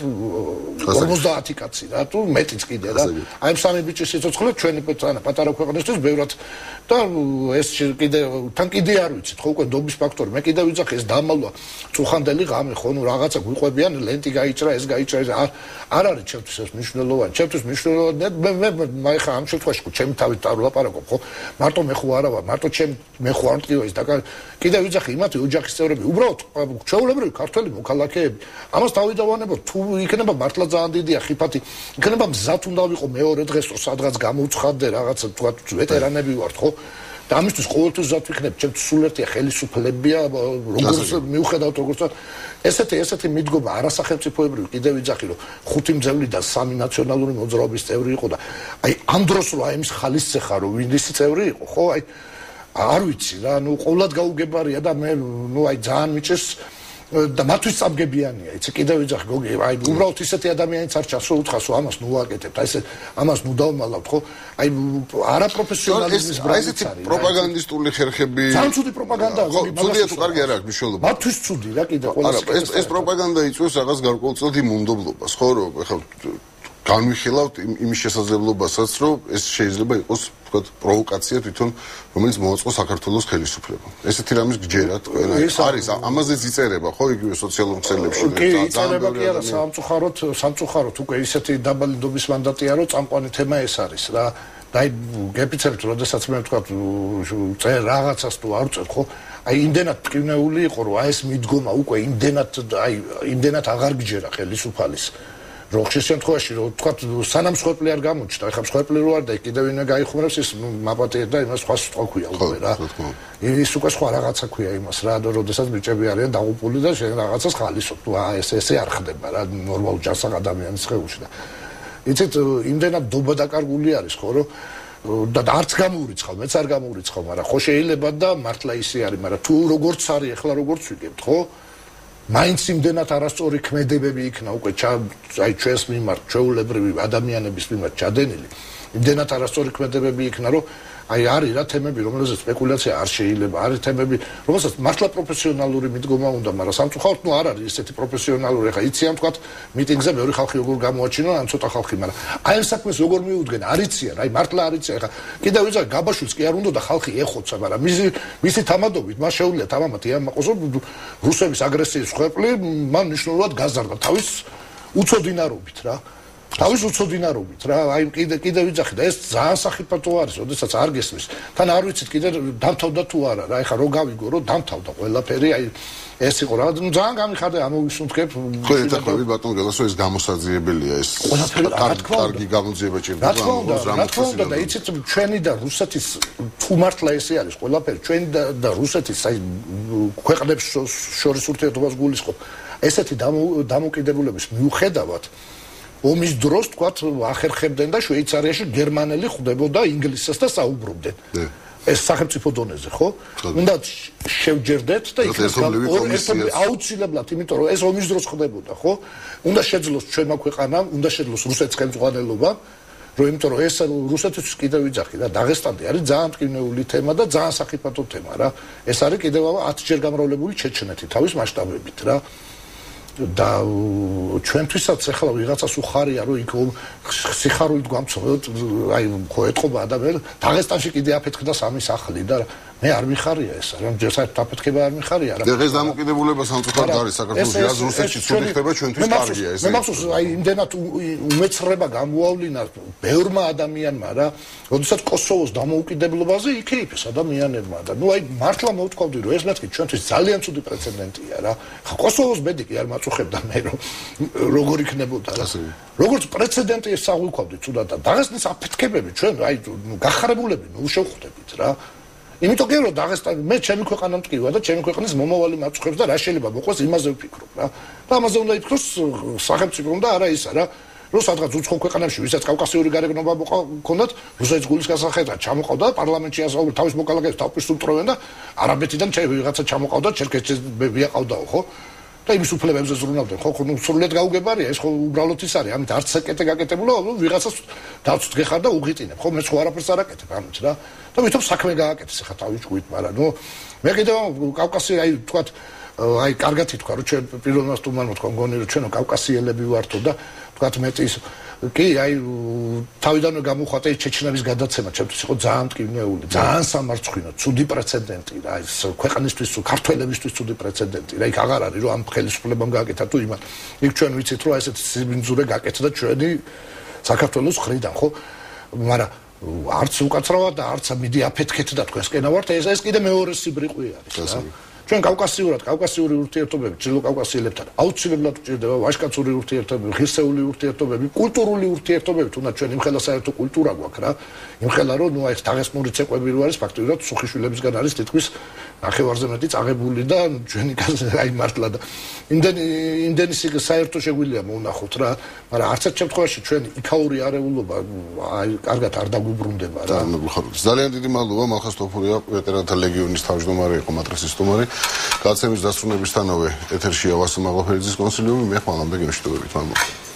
50 კაცი რა თუ მეტიც კიდე რა აი სამი ბიჭის სიცოცხლე ჩვენი პატარა ქვეყნისთვის ბევრად და ეს კიდე თან კიდე არ ვიცით ხო უკვე დობის ფაქტორი მე კიდე ვიცახი ეს დამალვა წუხანდელი ღამე ხო ნუ რაღაცა გვიყვებიან ლენტი გაიჭრა ეს გაიჭრა არ არის ჩემთვის ეს მნიშვნელოვანი ჩემთვის მნიშვნელოვანი მე ხა ამ შემთხვევაში ჩემი თავით არ ვლაპარაკობ ხო მარტო მე ხო არა ვარ მარტო მე ხო არ მტკივა ის და კიდე ვიცახი იმათი ოჯახის წევრები უბრალოდ ჩვეულებრივი ქართველი მოქალაქეები ამას თავი დავანებო თუ იქნება მართლა ძალიან დიდია ხიფათი იქნება მზად უნდა ვიყო მეორე დღეს რომ სადღაც გამოვცხადდე რაღაცა თქვა ვეტერანები ვართ ხო და ამისთვის ყოველთვის მზად ვიქნებ ჩემთვის სულ ერთია ხელისუფლებია როგორც მიუხედავად როგორც ესეთი მიდგომა არასახელმწიფოებრივი კიდე ვიძახი რომ 5 მძევლი და 3 ნაციონალური მოძრაობის წევრი იყო და აი ამ დროს რომ აი ეს ხალისზე ხარ რომ ვინისი წევრი იყო ხო აი არ ვიცი რა ნუ ყოვლად გაუგებარია და მე ნუ აი ძალიან მიჭეს და მათთვის წამგებიანია იცი კიდე ვიძახი გოგი აი უბრალოდ ისეთი ადამიანიც არ ჩასო უთხას რომ ამას ნუ ვაკეთებთ აი ესე ამას ნუ დავმალავთ ხო აი არაპროფესიონალიზმის ბრალიც არის პროპაგანდისტული ხერხები ძალიან ცუდი პროპაგანდაა გოგი ცუდია თუ კარგი არ აქვს მნიშვნელობა მათთვის ცუდი რა კიდე ყველა ეს პროპაგანდა იწვევს რაღაც გარკვეულწილად იმუნდობლობას ხო რომ ეხლა განვიხილავთ იმის შესაძლებლობასაც რომ ეს შეიძლება იყოს ვთქვათ პროვოკაცია თვითონ რომელიც მოაწყო საქართველოს ხელისუფლება ესეთი რამის გჯერათ არის ამაზეც იწერება ხო იგივე სოციალურ ქსელებში იწერება კი არა სამწუხაროდ უკვე ისეთი დაბალი დობის მანდატია რომ წამყვანი თემა ეს არის რა და აი გეპიცებთ როდესაც მე ვთქვათ წერ რაღაცას თუ არ წერ ხო აი იმდენად ტკივნეული იყო რომ აი ეს მიდგომა უკვე იმდენად აღარ გჯერა ხელისუფალის რომ ხშირ შემთხვევაში რომ თქვა სანამ მსხვერპლი არ გამოჩნდა ეხლა მსხვერპლი რო არ და კიდევ ვინმე გაიხმარებს ის მაპატიეთ და იმას სხვა სიტყვა ქვია უკვე რა ის უკვე სხვა რაღაცა ქვია იმას რა როდესაც ბიჭები არიან დაღუპული და შენ რაღაცას ხალისობ თუ ესე არ ხდება რა ნორმალურ ჯანსაღ ადამიანის ხეულში და იცით იმდენად დობა დაკარგული არის ხო რომ და არც გამოურიცხავ მეც არ გამოურიცხავ მაგრამ ხო შეიძლება და მართლა ისე არის მაგრამ თუ როგორც არის ეხლა როგორც ვიგებთ ხო მაინც იმდენად არასწორი ქმედებები იქნა უკვე აი ჩვენს მიმართ ჩვეულებრივი ადამიანების მიმართ ჩადენილი იმდენად არასწორი ქმედებები იქნა რომ აი არის რა თემები რომელზეც სპეკულაცია არ შეიძლება არის თემები რომელსაც მართლა პროფესიონალური მიდგომა უნდა მაგრამ სამწუხაროდ ნუ არ არის ესეთი პროფესიონალური ხა იციან თქვა მიტინგზე მეორე ხალხი როგორ გამოაჩინა ან ცოტა ხალხი მაგრამ აი ამ საქმეს როგორ მიუდგენ არიციან აი მართლა არიციან ხა კიდევ ვიზა გაბაშვილს კი არ უნდა და ხალხი ეხოცა მაგრამ მისი თამადობით მას შეუძლია თამამად იამაყოს რუსების აგრესიის მსხვერპლი მან მნიშვნელოვნად გაზარდა თავის უცოდინარობით რა თავის უცოდინარობით რა აი კიდე ვიძახი და ეს ძალიან სახიფათო არის როდესაც არ გესმის თან არ ვიცით კიდე დამთავრდა თუ არა რა ეხა რო გავიგო რომ დამთავრდა ყველაფერი აი ეს იყო რა ძალიან გამიხარდა ამოვისუნთქებ ხო ეთაქვები ბატონ გელასო ეს გამოსაძიებელია ეს კარგი გამოძიება ჭირდება რა თქმა უნდა და იცით ჩვენი და რუსეთის თუ მართლა ესე არის ყველაფერი ჩვენი და რუსეთის აი ქვეყნებს შორის ურთიერთობას გულისხმობ ესეთი დამოკიდებულების მიუხედავად ომის დროს თქვათ ახერხებდნენ და შვეიცარიაში გერმანელი ხვდებოდა ინგლისს და საუბრობდნენ. ეს სახელმწიფო დონეზე, ხო? უნდა შევჯერდეთ და იქ აუცილებლად, იმიტომ რომ ეს ომის დროს ხდებოდა, ხო? უნდა შეძლოს ჩვენმა ქვეყანამ, უნდა შეძლოს რუსეთის ხელმძღვანელობა, რომ იმიტომ რომ ეს რუსეთისთვის კიდევ ვიძახი და დაღესტანი არის ძალიან მტკივნეული თემა და ძალიან სახიფათო თემა რა. ეს არის კიდევ 10 ჯერ გამრავლებული ჩეჩნეთი თავის მასშტაბებით რა. და ჩვენთვისაც ახლა ვიღაცას უხარია რომ იქ სიხარულით გვამცხოვოთ აი ხო ეთყობა ადამიანი დაღესტანში კიდე აფეთქდა სამი სახლი და მე არ მიხარია ეს რა ჯერსაც აფეთქება არ მიხარია რა დღეს დამოკიდებულება სამწუხაროდ არის საქართველოში რაც რუსეთში ცუდი ხდება ჩვენთვის კარგია ეს მე მახსოვს აი იმდენად უმეცრება გამოავლინა ბევრმა ადამიანმა რა როდესაც კოსოვოს დამოუკიდებლობაზე იქეიფეს ადამიანებმა და ნუ აი მართლა მოვთქვამდი რომ ეს მეთქი ჩვენთვის ძალიან ცუდი პრეცედენტია რა ხა კოსოვოს ბედი არ მაწუხებდა მე რომ როგორ იქნებოდა რა როგორც პრეცედენტი ეს საღვიქვავდი ცუდად და დაღესტნის აფეთქებები ჩვენ აი გახარებულები ნუ შევხვდებით რა იმიტომ კი რომ დაღესტანი მე ჩემი ქვეყანა მტკივა და ჩემი ქვეყნის მომავალი მაწუხებს და რა შეიძლება მოყვეს იმაზე ვფიქრობ რა და ამაზე უნდა იფიქროს სახელმწიფომ და არა ისა რა რომ სადღაც უცხო ქვეყანებში ვისაც კავკასიური გარეგნობა მქონდათ რუსეთის გულის გასახედად ჩამოყავდა და პარლამენტში ასაუბრეთ თავის მოკალაკეებს თავის უტროვენ და არაბეთიდან ვიღაცა ჩამოყავდა ჩერქეზში ვიაყავდაო ხო და იმის უფლებებზე ზრუნავდნენ ხო ნუ სრულიად გაუგებარია ეს ხო უბრალოდ ის არის ამით არც საკეთე გაკეთებულა ვიღაცას დავწვდ გეხარ და უღიტინებ ხო მე სხვა არაფერს არ აკეთებ ამით რა და ვითომ საქმე გააკეთეს ახლა თავის ჭუით მაგრამ ნუ მე კიდევ კავკასი აი თქვათ აი კარგად ითქვა რომ ჩვენ პირველმა სტუმარმა თქვა მგონი რომ ჩვენო კავკასიელები ვართო და თქვათ მეტის კი აი თავიდანვე გამოხატა ეს ჩეჩნების გადაცემა ჩემთვის იყო ძალიან მტკივნეული ძალიან სამარცხვინო ცუდი პრეცედენტი რა ეს ქვეყნისთვის ქართველებისთვის ცუდი პრეცედენტი რა იქ აღარ არის რომ ამ ხელისუფლებამ გააკეთა თუ იმან იქ ჩვენ ვიცით რომ ესეთ სიბინძურე გაკეთდა ჩვენი საქართველოს ხრიდან ხო მაგრამ არც უკაცრავად და არც მიდი აფეთქეთ და თქვენსკენა ვართ ეს კიდე მეორე სიბრიყვი არის რა ჩვენ კავკასიური ურთიერთობები ჭრილო კავკასიელებთან აუცილებლად გვჭირდება ვაჟკაცური ურთიერთობები, ღირსეული ურთიერთობები, კულტურული ურთიერთობები, თუნდაც ჩვენ იმხელა საერთო კულტურა გვაქვს რა. იმხელა რომ ნუ აი დაღესტნური ცეკვები რო არის ფაქტობრივად სუხიშვილებისგან არის თითქმის ნახევარზე მეტი წაღებული და ჩვენი აი მართლა და იმდენი საერთო შეგვიძლია მოვნახოთ რა, მაგრამ არც ერთ შემთხვევაში ჩვენ იქაური არეულობა აი კარგად არ დაგვიბრუნდება რა. ძალიან დიდი მადლობა მალხაზ თოფურია ვეტერანთა ლეგიონის თავმჯდომარე იყო მატრიცის სტუმარი. გაცემის დასრულებისთანავე ეთერშია ვასილ მაღლაფერიძის კონსილიუმი მე ხვალამდე გემშვიდობებით მადლობა